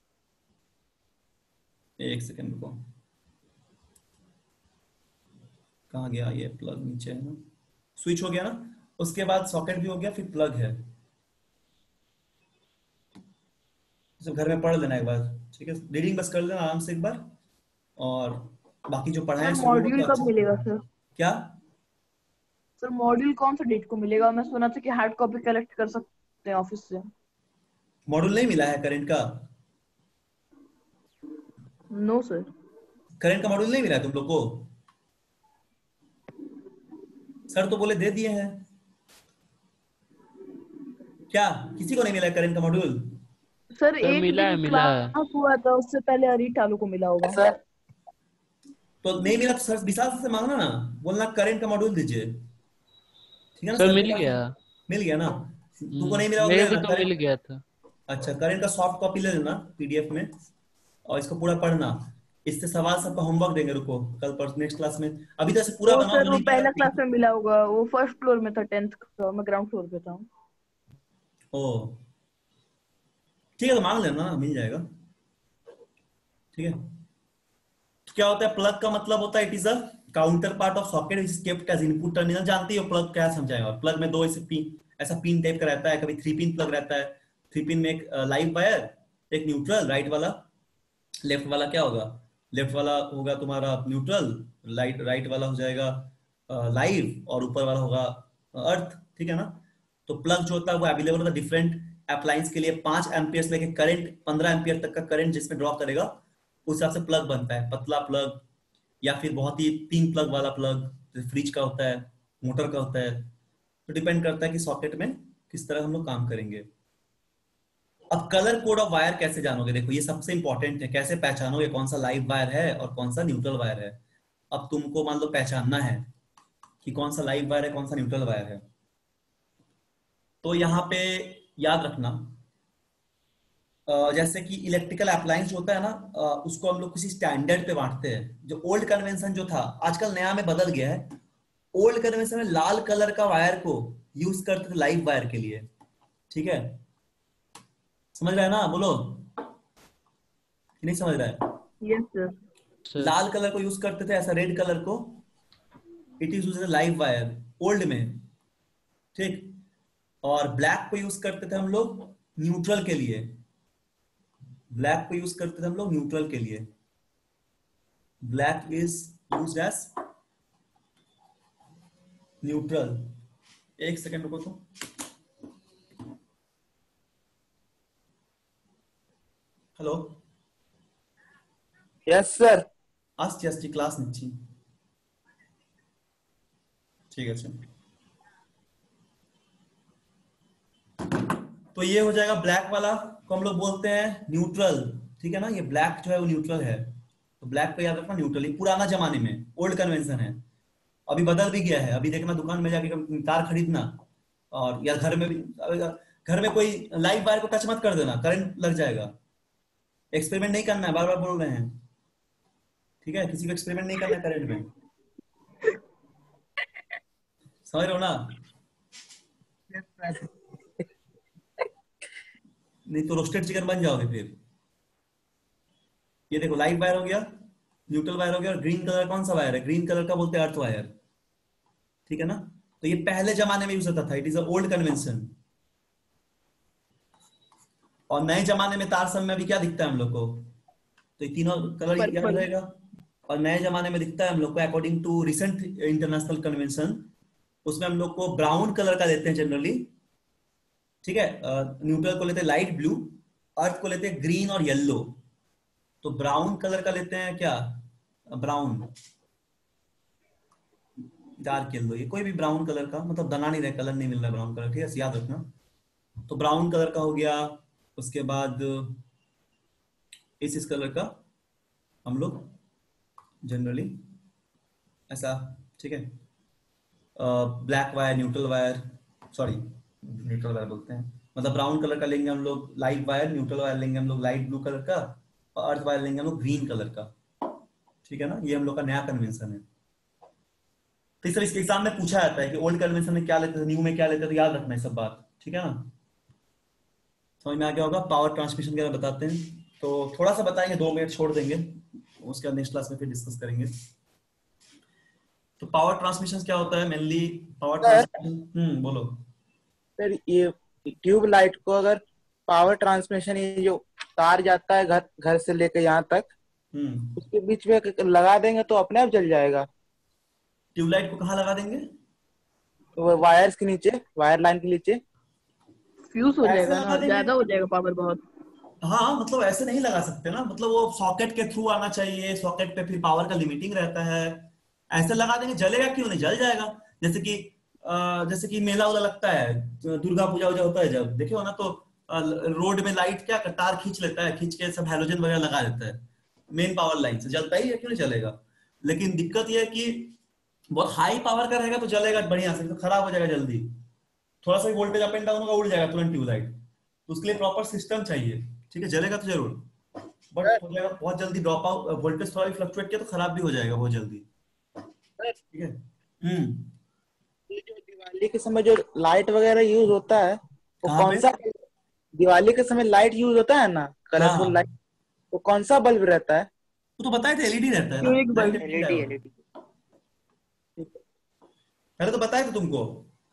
एक सेकंड रुको, कहाँ गया ये प्लग, नीचे है ना, स्विच हो गया ना, उसके बाद सॉकेट भी हो गया, फिर प्लग है। सब घर में पढ़ लेना एक बार, ठीक है, रीडिंग बस कर लेना आराम से एक बार, और बाकी जो पढ़ाए सर हैं शुरू में मॉड्यूल तो कब अच्छे से मिलेगा पढ़ना। सर? क्या? सर मॉड्यूल कौन सा डेट को मिलेगा? मैं सुना था कि हार्ड कॉपी कलेक्ट कर सकते हैं ऑफिस से। मॉड्यूल नहीं मिला है करंट का? No sir. करंट का मॉड्यूल नहीं मिला है तुम लोग को? सर तो बोले दे दिए हैं। क्या किसी को नहीं मिला है करंट का मॉड्यूल? सर सर एक मिला है, दिन मिला है। क्लास हुआ था, उससे पहले अरीट आलू को मिला होगा। सर तो नहीं मिला तो सर विशाल से मांगना ना, बोलना करंट का मॉड्यूल दीजिए, ठीक है ना? सर सर मिल के पास गया। मिल गया ना? तुमको नहीं मिला मेरे ले को लेना तो मिल करंट। गया था। अच्छा, करंट का सॉफ्ट कॉपी ले लेना पीडीएफ में, और इसको पूरा पढ़ना। इससे सवाल सबका होमवर्क देंगे, रुको कल पर नेक्स्ट क्लास में। अभी तो ऐसे पूरा वो बनाओ सर जो वो नहीं पहला किया। क्लास में मिला होगा, वो फर्स्ट फ्लोर में था 10th का, मैं ग्राउंड फ्लोर पे था। ओ ठीक है, तो मांग लेना ना, मिल जाएगा। ठीक है, तो क्या होता है प्लग का मतलब होता है it is a counter part of socket which is kept as input terminal. जानती हो प्लग क्या समझाएगा? प्लग में दो ऐसे पिन, ऐसा पिन टाइप का रहता है, कभी 3 पिन प्लग रहता है। 3 पिन में एक लाइव वायर, एक न्यूट्रल, राइट वाला। लेफ्ट वाला क्या होगा? लेफ्ट वाला होगा तुम्हारा न्यूट्रल, राइट वाला हो जाएगा लाइव, और ऊपर वाला होगा अर्थ, ठीक है ना? तो प्लग जो होता है वो अवेलेबल होता है डिफरेंट अप्लायंस के लिए। 5 एम्पियर से लेके करंट 15 एम्पियर तक का करंट जिसमें ड्रॉ करेगा उस हिसाब से प्लग बनता है। पतला प्लग या फिर बहुत ही 3 प्लग वाला प्लग, जैसे फ्रिज का होता है, मोटर का होता है। तो डिपेंड करता है कि सॉकेट में किस तरह हम लोग काम करेंगे। अब कलर कोड ऑफ वायर कैसे जानोगे? देखो ये सबसे इंपॉर्टेंट है, कैसे पहचानोगे कौन सा लाइव वायर है और कौन सा न्यूट्रल वायर है। अब तुमको मान लो पहचानना है कि कौन सा लाइव वायर है, कौन सा न्यूट्रल वायर है। तो यहाँ पे याद रखना, जैसे कि इलेक्ट्रिकल अप्लायंस होता है ना, उसको हम लोग किसी स्टैंडर्ड पे बांटते हैं। जो ओल्ड कन्वेंशन जो था, आजकल नया में बदल गया है। ओल्ड कन्वेंशन में लाल कलर का वायर को यूज करते थे लाइव वायर के लिए, ठीक है? समझ रहा है ना? बोलो, कि नहीं समझ रहा है? Yes sir. सर लाल कलर को यूज करते थे, ऐसा रेड कलर को it is use live wire old में, ठीक। और ब्लैक को यूज करते थे हम लोग न्यूट्रल के लिए। ब्लैक को यूज करते थे हम लोग न्यूट्रल के लिए। Black is used as neutral. एक सेकेंड रुको तो। Hello, yes sir. আসছি আসছি ক্লাস নিচ্ছি, ठीक है। चल, तो ये हो जाएगा ब्लैक वाला को हम लोग बोलते हैं न्यूट्रल, ठीक है ना? ये ब्लैक जो है वो न्यूट्रल है, तो ब्लैक को याद रखना न्यूट्रल। ये पुराना जमाने में ओल्ड कन्वेंशन है, अभी बदल भी गया है। अभी देखना दुकान में जाके तार खरीदना, और या घर में भी, घर में कोई लाइव वायर को टच मत कर देना, करंट लग जाएगा। एक्सपेरिमेंट नहीं करना है, बार बार बोल रहे हैं, ठीक है? किसी को एक्सपेरिमेंट नहीं करना करंट में, समझ रहे हो ना? नहीं तो रोस्टेड चिकन बन जाओगे फिर। ये देखो लाइव वायर हो गया, न्यूट्रल वायर हो गया, और ग्रीन कलर कौन सा वायर है? ग्रीन कलर का बोलते हैं अर्थ वायर, ठीक है ना? तो ये पहले जमाने में यूज होता था, it is a old convention. और नए जमाने में तार सब में अभी क्या दिखता है हम लोग को? तो ये तीनों कलर याद पर्पल। रहेगा। और नए जमाने में दिखता है हम लोग को according to recent international convention, उसमें हम लोग को ब्राउन कलर का देते हैं जनरली, ठीक है? न्यूट्रल को लेते हैं लाइट ब्लू, अर्थ को लेते हैं ग्रीन और येलो। तो ब्राउन कलर का लेते हैं क्या? ब्राउन, डार्क येलो, ये कोई भी ब्राउन कलर का, मतलब दना नहीं रहा, कलर नहीं मिल रहा ब्राउन कलर, ठीक है? याद रखना। तो ब्राउन कलर का हो गया, उसके बाद इस कलर का हम लोग जनरली ऐसा, ठीक है? Black wire, neutral wire, sorry neutral wire बोलते हैं, मतलब ब्राउन कलर का लेंगे हम लोग लाइट वायर, न्यूट्रल वायर लेंगे हम लोग लाइट ब्लू कलर का, और अर्थ वायर लेंगे हम लोग ग्रीन कलर का, ठीक है ना? ये हम लोग का नया कन्वेंशन है। तो इस तरह इसके एग्जाम में पूछा जाता है कि ओल्ड कन्वेंशन में क्या लेते थे, न्यू में क्या लेते थे, तो याद रखना है सब बात, ठीक है ना? समझ में आ गया होगा? पावर ट्रांसमिशन के बारे में बताते हैं, तो थोड़ा सा बताएंगे, 2 मिनट छोड़ देंगे, उसके बाद नेक्स्ट क्लास में फिर डिस्कस करेंगे। तो पावर ट्रांसमिशन क्या होता है मेनली? पावर ट्रांसमिशन, बोलो सर ये ट्यूब लाइट को अगर पावर ट्रांसमिशन, ये जो तार जाता है घर घर से लेकर यहाँ तक, उसके बीच में लगा देंगे तो अपने आप जल जाएगा। ट्यूबलाइट को कहाँ लगा देंगे? वो वायर्स के नीचे, वायर लाइन के नीचे। फ्यूज हो ऐसे जाएगा लगा ना, देंगे। ज्यादा हो जाएगा पावर बहुत। हाँ मतलब ऐसे नहीं लगा सकते ना, मतलब वो सॉकेट के थ्रू आना चाहिए, सॉकेट पे फिर पावर का लिमिटिंग रहता है। ऐसे लगा देंगे, जलेगा क्यों नहीं, जल जाएगा। जैसे कि जैसे कि मेला उला लगता है, दुर्गा पूजा वूजा होता है जब, देखे हो ना, तो रोड में लाइट क्या तार खींच लेता है, खींच के सब हैलोजन वगैरह लगा देता है मेन पावर लाइन से, जलता ही है, क्यों नहीं जलेगा। लेकिन दिक्कत यह है कि बहुत हाई पावर का रहेगा तो जलेगा बढ़िया से, तो खराब हो जाएगा जल्दी। थोड़ा सा वोल्टेज अप एंड डाउन होगा, उड़ जाएगा तुरंत ट्यूबलाइट। तो उसके लिए प्रॉपर सिस्टम चाहिए, ठीक है। जलेगा तो जरूर, बट हो जाएगा बहुत जल्दी ड्रॉप आउट, वोल्टेज थोड़ा भी फ्लक्चुएट किया तो खराब भी हो जाएगा बहुत जल्दी, ठीक है। ये जो दिवाली के समय जो लाइट वगैरह यूज होता है, वो कहाँ कौन पे? सा, दिवाली के समय लाइट यूज होता है ना, कलरफुल हाँ लाइट, वो कौन सा बल्ब रहता है? वो तो बताए थे, एलईडी रहता है ना, unique light bulb. Emitting LED diode. LED. पहले तो बताए थे तुमको,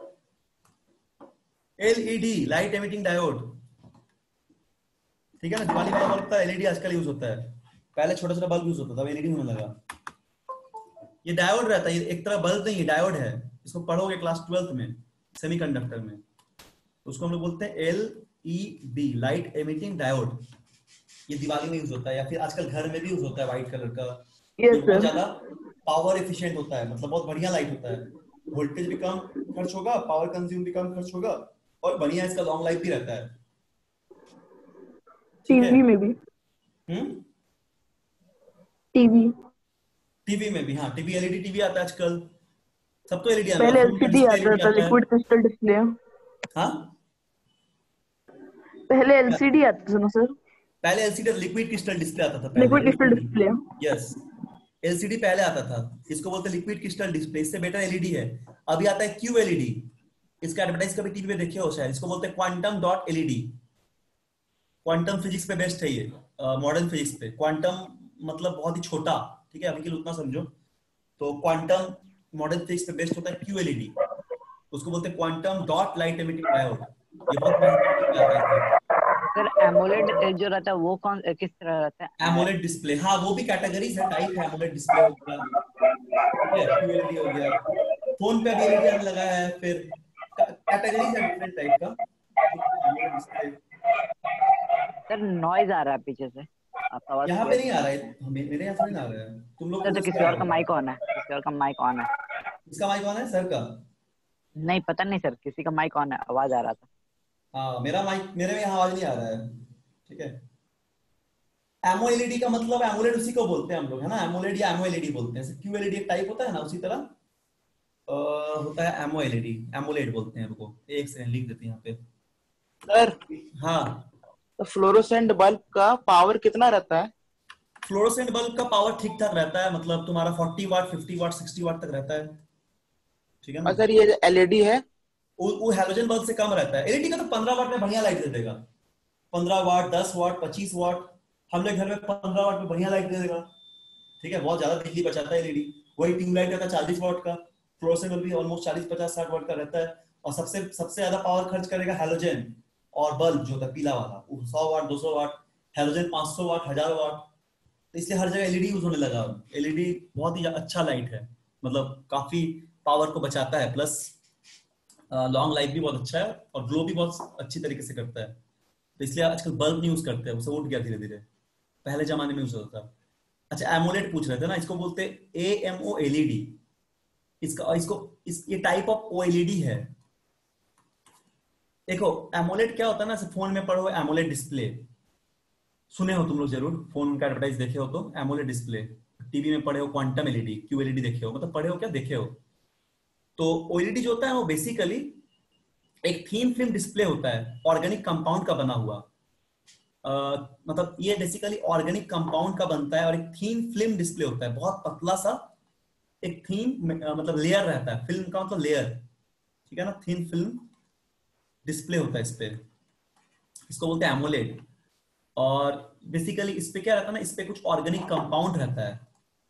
एलईडी लाइट एमिटिंग डायोड, ठीक है ना। दिवाली वाला बल्ब का एलईडी आजकल यूज होता है, पहले छोटा छोटा बल्ब यूज होता था, अब एलईडी होने लगा। ये डायोड रहता है, ये एक तरह बल्ब नहीं है, डायोड है। इसको पढ़ोगे क्लास 12th में सेमीकंडक्टर में, उसको हम लोग बोलते हैं एलईडी, लाइट एमिटिंग डायोड। ये दिवाली में यूज होता है, या फिर आजकल घर में भी यूज होता है व्हाइट कलर का। ये यस बहुत सर। ज्यादा पावर एफिशिएंट होता है, मतलब बहुत बढ़िया लाइट होता है, वोल्टेज भी कम खर्च होगा, पावर कंज्यूम भी कम खर्च होगा, और बढ़िया इसका लॉन्ग लाइफ भी रहता है, ठीक है। टीवी में भी। टीवी। टीवी में भी, हाँ टीवी, एलईडी टीवी आता है आजकल, सब तो एलईडी आने पहले लगा, फोन का एलसीडी डिस्प्ले आता एलईडी था, आता है। Liquid crystal display. हाँ पहले एलसीडी आता था ना सर, पहले एलसीडी लिक्विड क्रिस्टल डिस्प्ले आता था, पहले liquid crystal LCD. Display. Yes, LCD पहले आता था, इसको बोलते हैं लिक्विड क्रिस्टल डिस्प्ले, इससे बेटर एलईडी है। अभी आता है क्यूएलईडी, इसका एडवर्टाइज कभी टीवी में देखे हो शायद, इसको बोलते हैं quantum dot LED. Quantum physics पे बेस्ड है ये, मॉडर्न फिजिक्स पे। क्वांटम मतलब बहुत ही छोटा, ठीक है, अभी के लिए उतना समझो। तो क्वांटम मॉडर्न फिजिक्स पे बेस्ड होता है क्यूएलईडी, उसको बोलते हैं quantum dot light emitting diode. ये बहुत महंगा डिस्प्ले आता है। सर एमोलेड जो रहता है वो कौन किस तरह रहता है? एमोलेड डिस्प्ले, हाँ वो भी कैटेगरीज है, टाइप है। एमोलेड डिस्प्ले हो गया, ठीक है, क्यूएलईडी हो गया, फोन पे भी एलईडी आने लगा है, फिर कैटेगरीज है डिफरेंट टाइप का, ठीक है। AMOLED display. सर नॉइज आ रहा है पीछे से, आपका आवाज यहाँ पे क्लियर नहीं आ रहा है, मेरे यहाँ से नहीं आ रहा है, तुम लोग सर। तो को किसी और का माइक ऑन है, किसी और का माइक ऑन है। इसका माइक ऑन है सर का? नहीं पता नहीं सर, किसी का माइक ऑन है, आवाज आ रहा था। हाँ मेरा माइक, मेरे में यहाँ आवाज नहीं आ रहा है, ठीक है। एमोएलईडी का मतलब, एमोलेड उसी को बोलते हैं हम लोग, है ना, एमोलेड या एमोएलईडी बोलते हैं। क्यूएलईडी एक टाइप होता है ना, उसी तरह होता है एमोएलईडी, एमोलेड बोलते हैं। रुको एक सेकंड लिख देते हैं यहाँ पे। सर हाँ, तो फ्लोरोसेंट बल्ब का पावर कितना रहता है? फ्लोरोसेंट बल्ब का पावर ठीक ठाक रहता है, मतलब तुम्हारा 40 वाट, 50 वाट, 60 वाट तक रहता है, ठीक है ना। और सर ये जो एलईडी है, वो हैलोजन बल्ब से कम रहता है। एलईडी का तो 15 वाट में बढ़िया लाइट दे देगा, 15 वाट, 10 वाट, 25 वाट। हम लोग घर में 15 वाट में बढ़िया लाइट दे देगा, ठीक है, बहुत ज्यादा बिजली बचाता है एलईडी। वही ट्यूबलाइट रहता है 40 वाट का, फ्लोरोसेंट बल्ब भी ऑलमोस्ट 40, 50, 60 वाट का रहता है। और सबसे सबसे ज्यादा पावर खर्च करेगा हैलोजन, और बल्ब जो होता है पीला वाला, वो 100 वाट, 200 वाट, हैलोजन 500 वाट, 1000 वाट। तो इसलिए हर जगह एलईडी यूज होने लगा। एलईडी बहुत ही अच्छा लाइट है, मतलब काफी पावर को बचाता है, प्लस लॉन्ग लाइफ भी बहुत अच्छा है, और ग्लो भी बहुत अच्छी तरीके से करता है। तो इसलिए आजकल बल्ब नहीं यूज करते हैं, वो सब उठ गया धीरे धीरे, पहले जमाने में यूज होता था। अच्छा एमोलेड पूछ रहे थे ना, इसको बोलते हैं एएमओएलईडी। ये टाइप ऑफ ओएलईडी है। देखो एमोलेड क्या होता है ना, फोन में पढ़ो एमोलेड डिस्प्ले, सुने हो तुम लोग जरूर, फोन का एडवर्टाइज देखे हो तो एमोलेड डिस्प्ले। टीवी में पढ़े हो क्वांटम एलईडी, क्यूएलईडी देखे हो, मतलब पढ़े हो क्या, देखे हो। तो ओएलईडी जो होता है वो बेसिकली एक थीन फिल्म डिस्प्ले होता है, ऑर्गेनिक कंपाउंड का बना हुआ। मतलब ये बेसिकली ऑर्गेनिक कंपाउंड का बनता है, और एक थीन फिल्म डिस्प्ले होता है, बहुत पतला सा एक थीन मतलब लेयर रहता है, फिल्म का मतलब लेयर, ठीक है ना, थीन फिल्म डिस्प्ले होता है इस पे, इसको बोलते हैं एमोलेड। और बेसिकली इस पे क्या रहता है ना, इस पे कुछ ऑर्गेनिक कंपाउंड रहता है,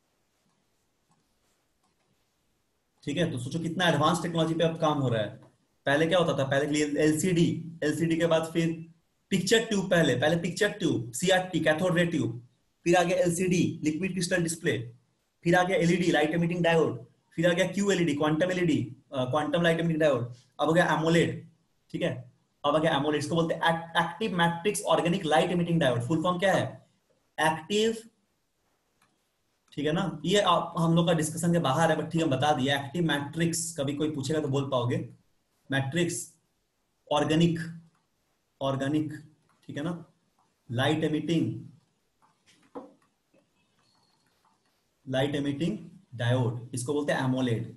ठीक है। तो सोचो कितना एडवांस टेक्नोलॉजी पे अब काम हो रहा है। पहले क्या होता था, पहले एलसीडी, एलसीडी के बाद फिर पिक्चर ट्यूब, पहले picture tube, CRT cathode ray tube, फिर आ गया एलसीडी लिक्विड क्रिस्टल डिस्प्ले, फिर आ गया एलईडी लाइट एमिटिंग डायोड, फिर आ गया QLED, quantum LED, quantum light emitting diode. अब हो गया एमोलेड, ठीक है, अब आ गया एमोलेड, इसको बोलते हैं active matrix organic light emitting diode. Full form क्या है? एक्टिव, ठीक है ना, ये हम लोग का डिस्कशन के बाहर है, बट ठीक है बता दिया। एक्टिव मैट्रिक्स, कभी कोई पूछेगा तो बोल पाओगे, मैट्रिक्स ऑर्गेनिक, ऑर्गेनिक, ठीक है ना, लाइट एमिटिंग डायोड, इसको बोलते हैं एमोलेड।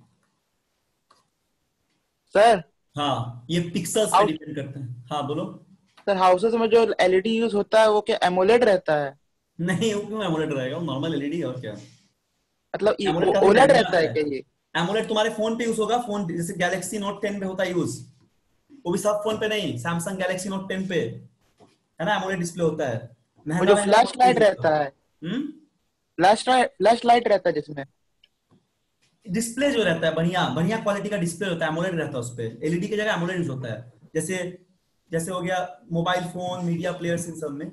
सर हाँ, ये पिक्सल्स पे डिपेंड करते हैं। हाँ बोलो। सर हाउसेस में जो एलईडी यूज होता है वो क्या एमोलेड रहता है? नहीं, वो क्यों एमोलेड रहेगा, वो नॉर्मल एलईडी और क्या। मतलब एमोलेड का ओलेड रहता है क्या ये? एमोलेड तुम्हारे फोन पे यूज होगा, फोन जैसे गैलेक्सी नोट 10 पे होता है यूज, वो भी सब फोन पे नहीं, सैमसंग गैलेक्सी नोट 10 पे है ना एमोलेड डिस्प्ले होता है। वो जो फ्लैश लाइट रहता है, फ्लैश लाइट रहता है जिसमें डिस्प्ले जो रहता है, बढ़िया बढ़िया क्वालिटी का डिस्प्ले होता है, एमोलेड रहता है उस पे। एलईडी की जगह एमोलेड यूज होता है, जैसे जैसे हो गया मोबाइल फोन, मीडिया प्लेयर्स, इन सब में।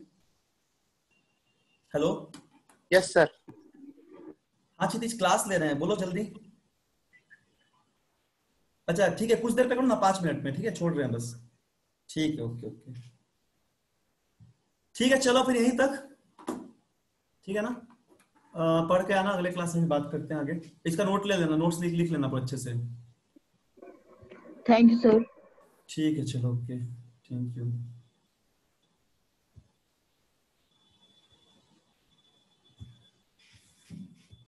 हेलो। Yes sir. हाँ क्षितिज, क्लास ले रहे हैं, बोलो जल्दी। अच्छा ठीक है, कुछ देर पकड़ो ना, 5 मिनट में, ठीक है, छोड़ रहे हैं बस। ठीक है, ओके ओके, ठीक है, चलो फिर यहीं तक, ठीक है ना। पढ़ के आना, अगले क्लास में बात करते हैं आगे। इसका नोट ले लेना, नोट्स लिख लेना पर अच्छे से। Thank you, sir. ठीक है, चलो, ओके, थैंक यू।